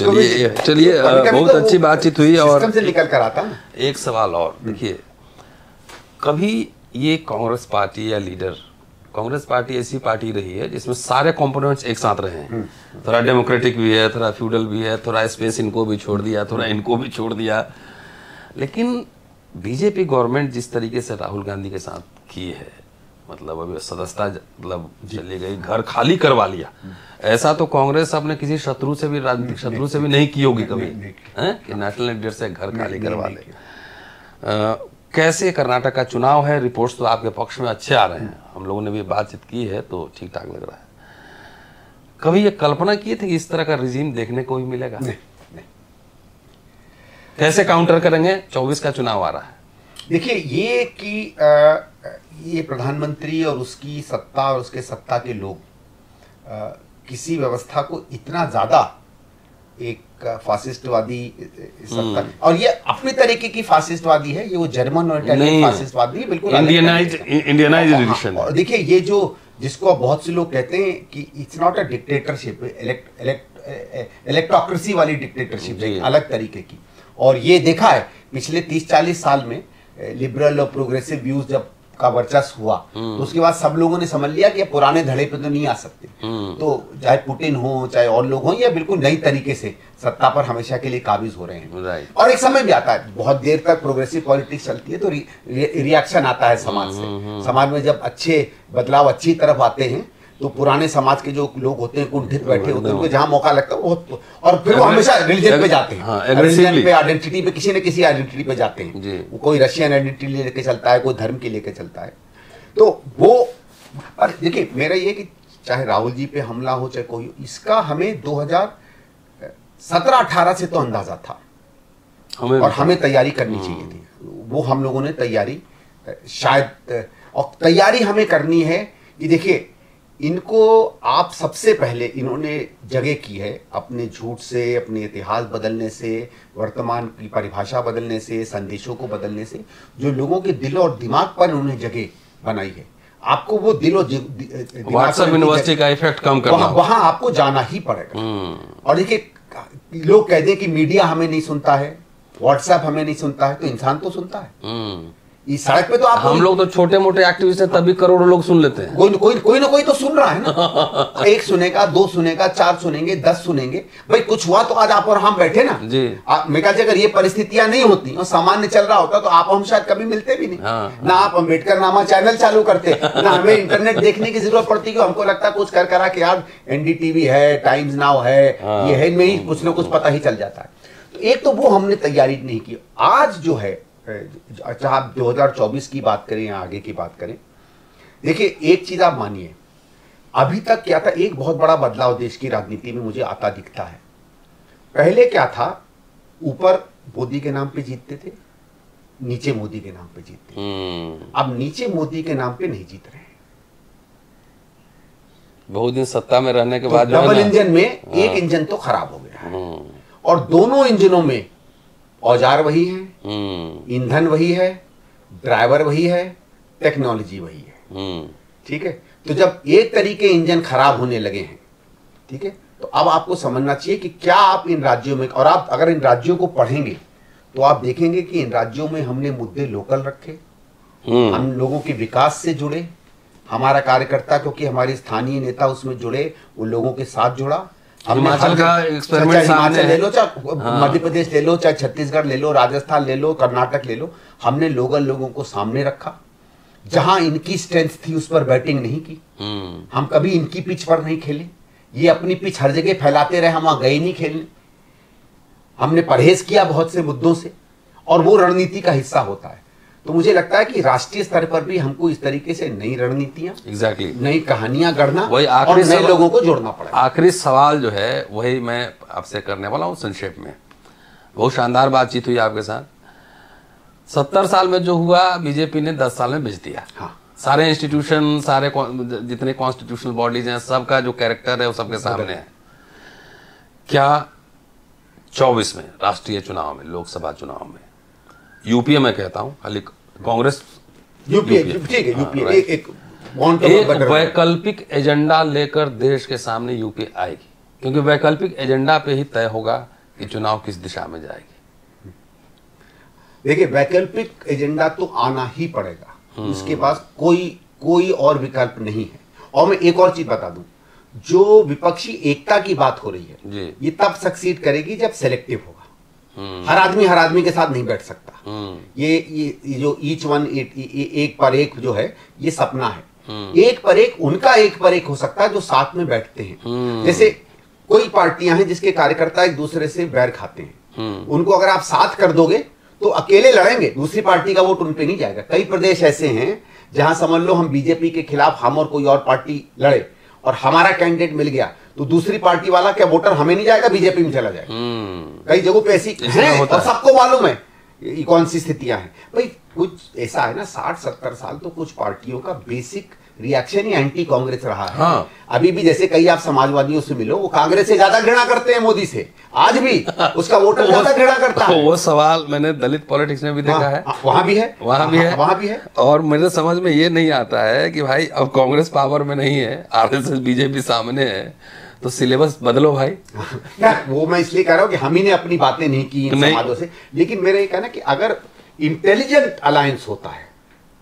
चलिए, बहुत अच्छी बातचीत हुई। और से निकल कर आता है। एक सवाल और, देखिए, कभी ये कांग्रेस पार्टी या लीडर, कांग्रेस पार्टी ऐसी पार्टी रही है जिसमें सारे कंपोनेंट्स एक साथ रहे हैं। थोड़ा डेमोक्रेटिक भी है, थोड़ा फ्यूडल भी है, थोड़ा स्पेस इनको भी छोड़ दिया, थोड़ा इनको भी छोड़ दिया। लेकिन बीजेपी गवर्नमेंट जिस तरीके से राहुल गांधी के साथ की है, मतलब अभी सदस्यता मतलब चली गई, घर खाली करवा लिया, ऐसा तो कांग्रेस अपने किसी शत्रु से भी, राजनीतिक शत्रु से भी नहीं की होगी कभी, कि नेशनल लीडर से घर खाली करवा ले। कैसे कर्नाटक का चुनाव है? रिपोर्ट्स तो आपके पक्ष में अच्छे आ रहे हैं, हम लोगों ने भी बातचीत की है तो ठीक ठाक लग रहा है। कभी ये कल्पना की थी कि इस तरह का रिजीम देखने को भी मिलेगा? नहीं। कैसे काउंटर करेंगे? 24 का चुनाव आ रहा है। देखिए, ये कि ये प्रधानमंत्री और उसकी सत्ता और उसके सत्ता के लोग किसी व्यवस्था को इतना ज्यादा एक फासिस्टवादी सत्ता, और ये अपनी तरीके की फासिस्टवादी है, ये वो जर्मन और इटालियन फासिस्टवादी बिल्कुल इंडियनाइजेशन। और देखिए, ये जो जिसको बहुत से लोग कहते हैं कि it's not a dictatorship, electocracy वाली डिक्टेटरशिप, अलग तरीके की। और ये देखा है पिछले 30-40 साल में लिबरल और प्रोग्रेसिव व्यूज जब का वर्चस्व हुआ तो उसके बाद सब लोगों ने समझ लिया कि पुराने धड़े पे तो नहीं आ सकते। तो चाहे पुतिन हो, चाहे और लोग हो, ये बिल्कुल नई तरीके से सत्ता पर हमेशा के लिए काबिज हो रहे हैं। और एक समय भी आता है, बहुत देर तक प्रोग्रेसिव पॉलिटिक्स चलती है तो रिएक्शन आता है समाज से। समाज में जब अच्छे बदलाव अच्छी तरफ आते हैं तो पुराने समाज के जो लोग होते हैं, कुंठित बैठे होते हैं, उनको जहां मौका लगता है बहुत, और फिर वो हमेशा रिलीजन पे जाते हैं, रिलीजन पे, आइडेंटिटी पे, किसी न किसी आइडेंटिटी पे जाते हैं। कोई रशियन आइडेंटिटी लेके चलता है, कोई धर्म की लेके चलता है। तो वो, और देखिए, मेरा ये कि चाहे राहुल जी पे हमला हो, चाहे कोई, इसका हमें 17-18 से तो अंदाजा था और हमें तैयारी करनी चाहिए थी। वो हम लोगों ने तैयारी शायद, और तैयारी हमें करनी है कि देखिए, इनको आप सबसे पहले इन्होंने जगह की है अपने झूठ से, अपने इतिहास बदलने से, वर्तमान की परिभाषा बदलने से, संदेशों को बदलने से, जो लोगों के दिल और दिमाग पर उन्होंने जगह बनाई है। आपको वो दिल और व्हाट्सएप यूनिवर्सिटी का इफेक्ट कम करना, वहां आपको जाना ही पड़ेगा। और देखिए, लोग कह दें कि मीडिया हमें नहीं सुनता है, व्हाट्सएप हमें नहीं सुनता है, तो इंसान तो सुनता है। इस सड़क पे तो आप, हम लोग तो छोटे मोटे एक्टिविस्ट हैं, तभी करोड़ों लोग सुन लेते हैं। कोई ना कोई तो सुन रहा है ना। एक सुनेगा, 2 सुनेगा, 4 सुनेंगे, 10 सुनेंगे। भाई कुछ हुआ तो आज आप और हम बैठे ना जी। मेरे ख्याल से अगर ये परिस्थितियां नहीं होती और सामान्य चल रहा होता तो आप हम शायद कभी मिलते भी नहीं। ना आप अम्बेडकर नामा चैनल चालू करते, ना हमें इंटरनेट देखने की जरूरत पड़ती, कि हमको लगता कुछ कर करा के यार NDTV है, टाइम्स नाउ है, ये है, में ही कुछ ना कुछ पता ही चल जाता है। तो एक तो वो हमने तैयारी नहीं की। आज जो है, अच्छा आप 2024 की बात करें या आगे की बात करें, देखिए एक चीज आप मानिए, अभी तक क्या था, एक बहुत बड़ा बदलाव देश की राजनीति में मुझे आता दिखता है। पहले क्या था, ऊपर मोदी के नाम पे जीतते थे, नीचे मोदी के नाम पे जीतते। अब नीचे मोदी के नाम पे नहीं जीत रहे हैं। बहुत दिन सत्ता में रहने के बाद डबल इंजन में एक इंजन तो खराब हो गया है, और दोनों इंजनों में औजार वही है, ईंधन वही है, ड्राइवर वही है, टेक्नोलॉजी वही है। ठीक है, तो जब एक तरीके इंजन खराब होने लगे हैं, ठीक है, तो अब आपको समझना चाहिए कि क्या आप इन राज्यों में, और आप अगर इन राज्यों को पढ़ेंगे तो आप देखेंगे कि इन राज्यों में हमने मुद्दे लोकल रखे, हम लोगों के विकास से जुड़े, हमारा कार्यकर्ता क्योंकि हमारे स्थानीय नेता उसमें जुड़े, वो लोगों के साथ जुड़ा। हिमाचल का एक्सपेरिमेंट सामने ले लो, चाहे मध्य प्रदेश ले लो, चाहे छत्तीसगढ़ ले लो, राजस्थान ले लो, कर्नाटक ले लो, हमने लोगों को सामने रखा। जहां इनकी स्ट्रेंथ थी उस पर बैटिंग नहीं की, हम कभी इनकी पिच पर नहीं खेले। ये अपनी पिच हर जगह फैलाते रहे, हम वहां गए नहीं खेलने। हमने परहेज किया बहुत से मुद्दों से, और वो रणनीति का हिस्सा होता है। तो मुझे लगता है कि राष्ट्रीय स्तर पर भी हमको इस तरीके से नई रणनीतियां, नई कहानियां गढ़ना और नए लोगों को जोड़ना पड़ेगा। आखिरी सवाल जो है वही मैं आपसे करने वाला हूं संक्षेप में। बहुत शानदार बातचीत हुई आपके साथ। 70 साल में जो हुआ, बीजेपी ने 10 साल में बेच दिया। हाँ। सारे इंस्टीट्यूशन, सारे जितने कॉन्स्टिट्यूशनल बॉडीज हैं, सबका जो कैरेक्टर है वो सबके सामने है। क्या 24 में राष्ट्रीय चुनाव में, लोकसभा चुनाव में, यूपीए में कहता हूं, खाली कांग्रेस, यूपीए ठीक है, यूपीए एक वैकल्पिक एजेंडा लेकर देश के सामने यूपीए आएगी, क्योंकि वैकल्पिक एजेंडा पे ही तय होगा कि चुनाव किस दिशा में जाएगी। देखिए, वैकल्पिक एजेंडा तो आना ही पड़ेगा, उसके पास कोई और विकल्प नहीं है। और मैं एक और चीज बता दूं, जो विपक्षी एकता की बात हो रही है, ये तब सक्सीड करेगी जब सेलेक्टिव होगा। हर आदमी के साथ नहीं बैठ सकता। ये जो ईच वन एक पर एक जो है, ये सपना है। एक पर एक, उनका एक पर एक हो सकता है जो साथ में बैठते हैं। जैसे कोई पार्टियां हैं जिसके कार्यकर्ता एक दूसरे से बैर खाते हैं, उनको अगर आप साथ कर दोगे तो अकेले लड़ेंगे, दूसरी पार्टी का वोट उन पे नहीं जाएगा। कई प्रदेश ऐसे हैं जहां समझ लो हम बीजेपी के खिलाफ हम और कोई और पार्टी लड़े और हमारा कैंडिडेट मिल गया, तो दूसरी पार्टी वाला क्या वोटर हमें नहीं जाएगा, बीजेपी में चला जाएगा। कई जगहों पे ऐसी है और सबको मालूम है ये कौन सी स्थितियां हैं। भाई कुछ ऐसा है ना, 60-70 साल तो कुछ पार्टियों का बेसिक रिएक्शन ही एंटी कांग्रेस रहा है। हाँ। अभी भी जैसे कई आप समाजवादियों से मिलो, वो कांग्रेस से ज्यादा घृणा करते हैं मोदी से, आज भी उसका वोटर ज्यादा घृणा करता है। वो सवाल मैंने दलित पॉलिटिक्स में भी देखा है, वहां भी है, वहां भी है। और मेरे समझ में ये नहीं आता है कि भाई अब कांग्रेस पावर में नहीं है, आरएसएस बीजेपी सामने है, तो सिलेबस बदलो भाई। वो मैं इसलिए कह रहा हूं कि हम ही ने अपनी बातें नहीं की इन समाजों से, लेकिन मेरा ये कहना कि अगर इंटेलिजेंट अलायंस होता है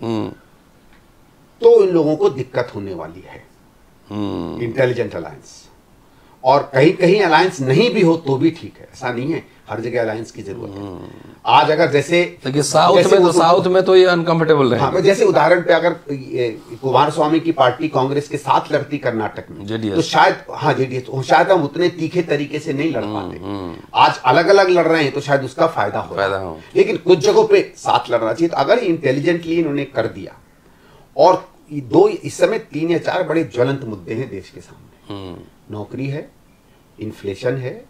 तो इन लोगों को दिक्कत होने वाली है। इंटेलिजेंट अलायंस, और कहीं कहीं अलायंस नहीं भी हो तो भी ठीक है, ऐसा नहीं है, हर जगह अलायंस की जरूरत है। आज अगर जैसे साउथ में तो ये अनकंफर्टेबल रहे। हाँ, जैसे उदाहरण पे अगर कुमार स्वामी की पार्टी कांग्रेस के साथ लड़ती कर्नाटक में, तो शायद जेडीएस, शायद हम उतने तीखे तरीके से नहीं लड़ पाते। आज अलग अलग लड़ रहे हैं तो शायद उसका फायदा हो, लेकिन कुछ जगहों पे साथ लड़ना चाहिए। तो अगर इंटेलिजेंटली इन्होंने कर दिया, और इस समय 3 या 4 बड़े ज्वलंत मुद्दे हैं देश के सामने, नौकरी है, इन्फ्लेशन है,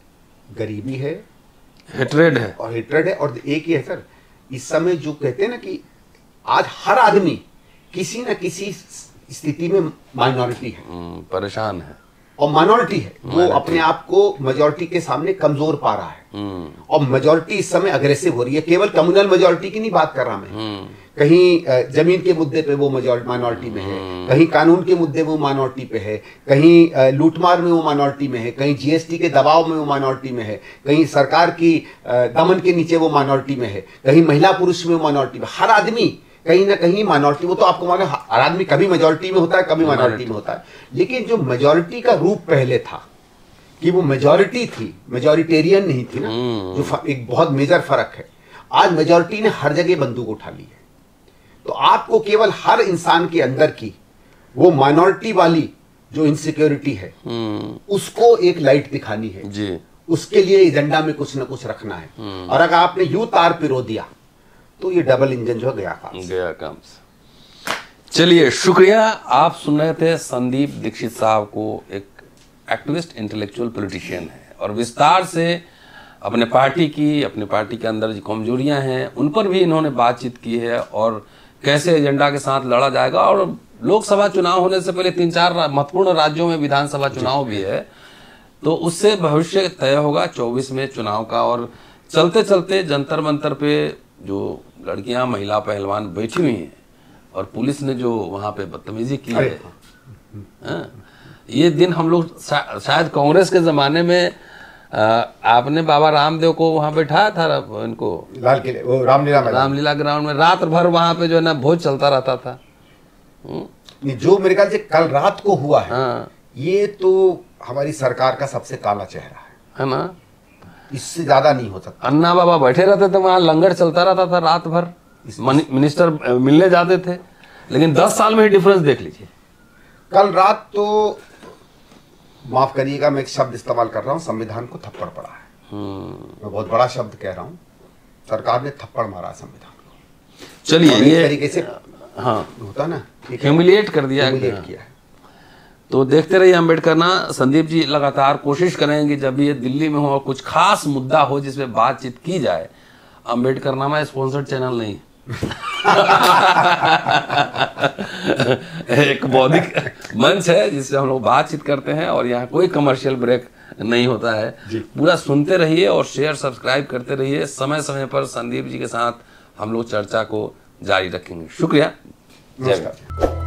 गरीबी है, हेट्रेड है, और हेट्रेड है। और एक ही है सर, इस समय जो कहते हैं ना कि आज हर आदमी किसी न किसी स्थिति में माइनॉरिटी है, परेशान है, और माइनॉरिटी है वो अपने आप को मेजॉरिटी के सामने कमजोर पा रहा है। और मेजॉरिटी इस समय अग्रेसिव हो रही है। केवल कम्युनल मेजॉरिटी की नहीं बात कर रहा मैं, कहीं जमीन के मुद्दे पे वो माइनॉरिटी में है, कहीं कानून के मुद्दे में वो माइनॉरिटी पे है, कहीं लूटमार में वो माइनॉरिटी में है, कहीं जीएसटी के दबाव में वो माइनॉरिटी में है, कहीं सरकार की दमन के नीचे वो माइनॉरिटी में है, कहीं महिला पुरुष में वो माइनॉरिटी में। हर आदमी कहीं ना कहीं माइनॉरिटी, वो तो आपको मालूम है हर आदमी कभी मेजॉरिटी में होता है, कभी माइनॉरिटी में होता है। लेकिन जो मेजॉरिटी का रूप पहले था कि वो मेजॉरिटी थी, मेजॉरिटेरियन नहीं थी ना, जो एक बहुत मेजर फर्क है। आज मेजॉरिटी ने हर जगह बंदूक उठा ली है। तो आपको केवल हर इंसान के अंदर की वो माइनॉरिटी वाली जो इनसिक्योरिटी है उसको एक लाइट दिखानी है जी। उसके लिए एजेंडा में कुछ ना कुछ रखना है। और अगर आपने यूं तार पिरो दिया तो ये डबल इंजन जो गया काम से। चलिए, शुक्रिया। आप सुन रहे थे संदीप दीक्षित साहब को, एक एक्टिविस्ट, इंटेलेक्चुअल पॉलिटिशियन है, और विस्तार से अपने पार्टी के अंदर जो कमजोरियां हैं उन पर भी इन्होंने बातचीत की है, और कैसे एजेंडा के साथ लड़ा जाएगा। और लोकसभा चुनाव होने से पहले 3-4 महत्वपूर्ण राज्यों में विधानसभा चुनाव भी है, तो उससे भविष्य तय होगा 24 में चुनाव का। और चलते चलते जंतर मंतर पे जो लड़कियां, महिला पहलवान बैठी हुई हैं, और पुलिस ने जो वहां पे बदतमीजी की है, ये दिन हम लोग शायद कांग्रेस के जमाने में आपने बाबा रामदेव को वहां बैठाया था, इनको लाल किले, वो रामलीला ग्राउंड में रात भर वहां पे जो है ना भोज चलता रहता था। जो मेरे ख्याल से कल रात को हुआ है, ये तो हमारी सरकार का सबसे काला चेहरा है ना, इससे ज्यादा नहीं हो सकता। अन्ना बाबा बैठे रहते थे वहां, लंगर चलता रहता था रात भर, मिनिस्टर मिलने जाते थे, लेकिन 10 साल में ही डिफरेंस देख लीजिए। कल रात तो माफ करिएगा मैं एक शब्द इस्तेमाल कर रहा हूं, संविधान को थप्पड़ पड़ा है। मैं बहुत बड़ा शब्द कह रहा हूं, सरकार ने थप्पड़ मारा संविधान को। चलिए, ये तरीके से होता ना, ह्यूमिलिएट कर दिया किया। तो देखते रहिए अम्बेडकर ना। संदीप जी लगातार कोशिश करेंगे जब भी ये दिल्ली में हो और कुछ खास मुद्दा हो जिसमें बातचीत की जाए। अम्बेडकर नामा स्पॉन्सर्ड चैनल नहीं एक बौद्धिक मंच है जिससे हम लोग बातचीत करते हैं, और यहाँ कोई कमर्शियल ब्रेक नहीं होता है। पूरा सुनते रहिए और शेयर सब्सक्राइब करते रहिए। समय समय पर संदीप जी के साथ हम लोग चर्चा को जारी रखेंगे। शुक्रिया, जय हिंद।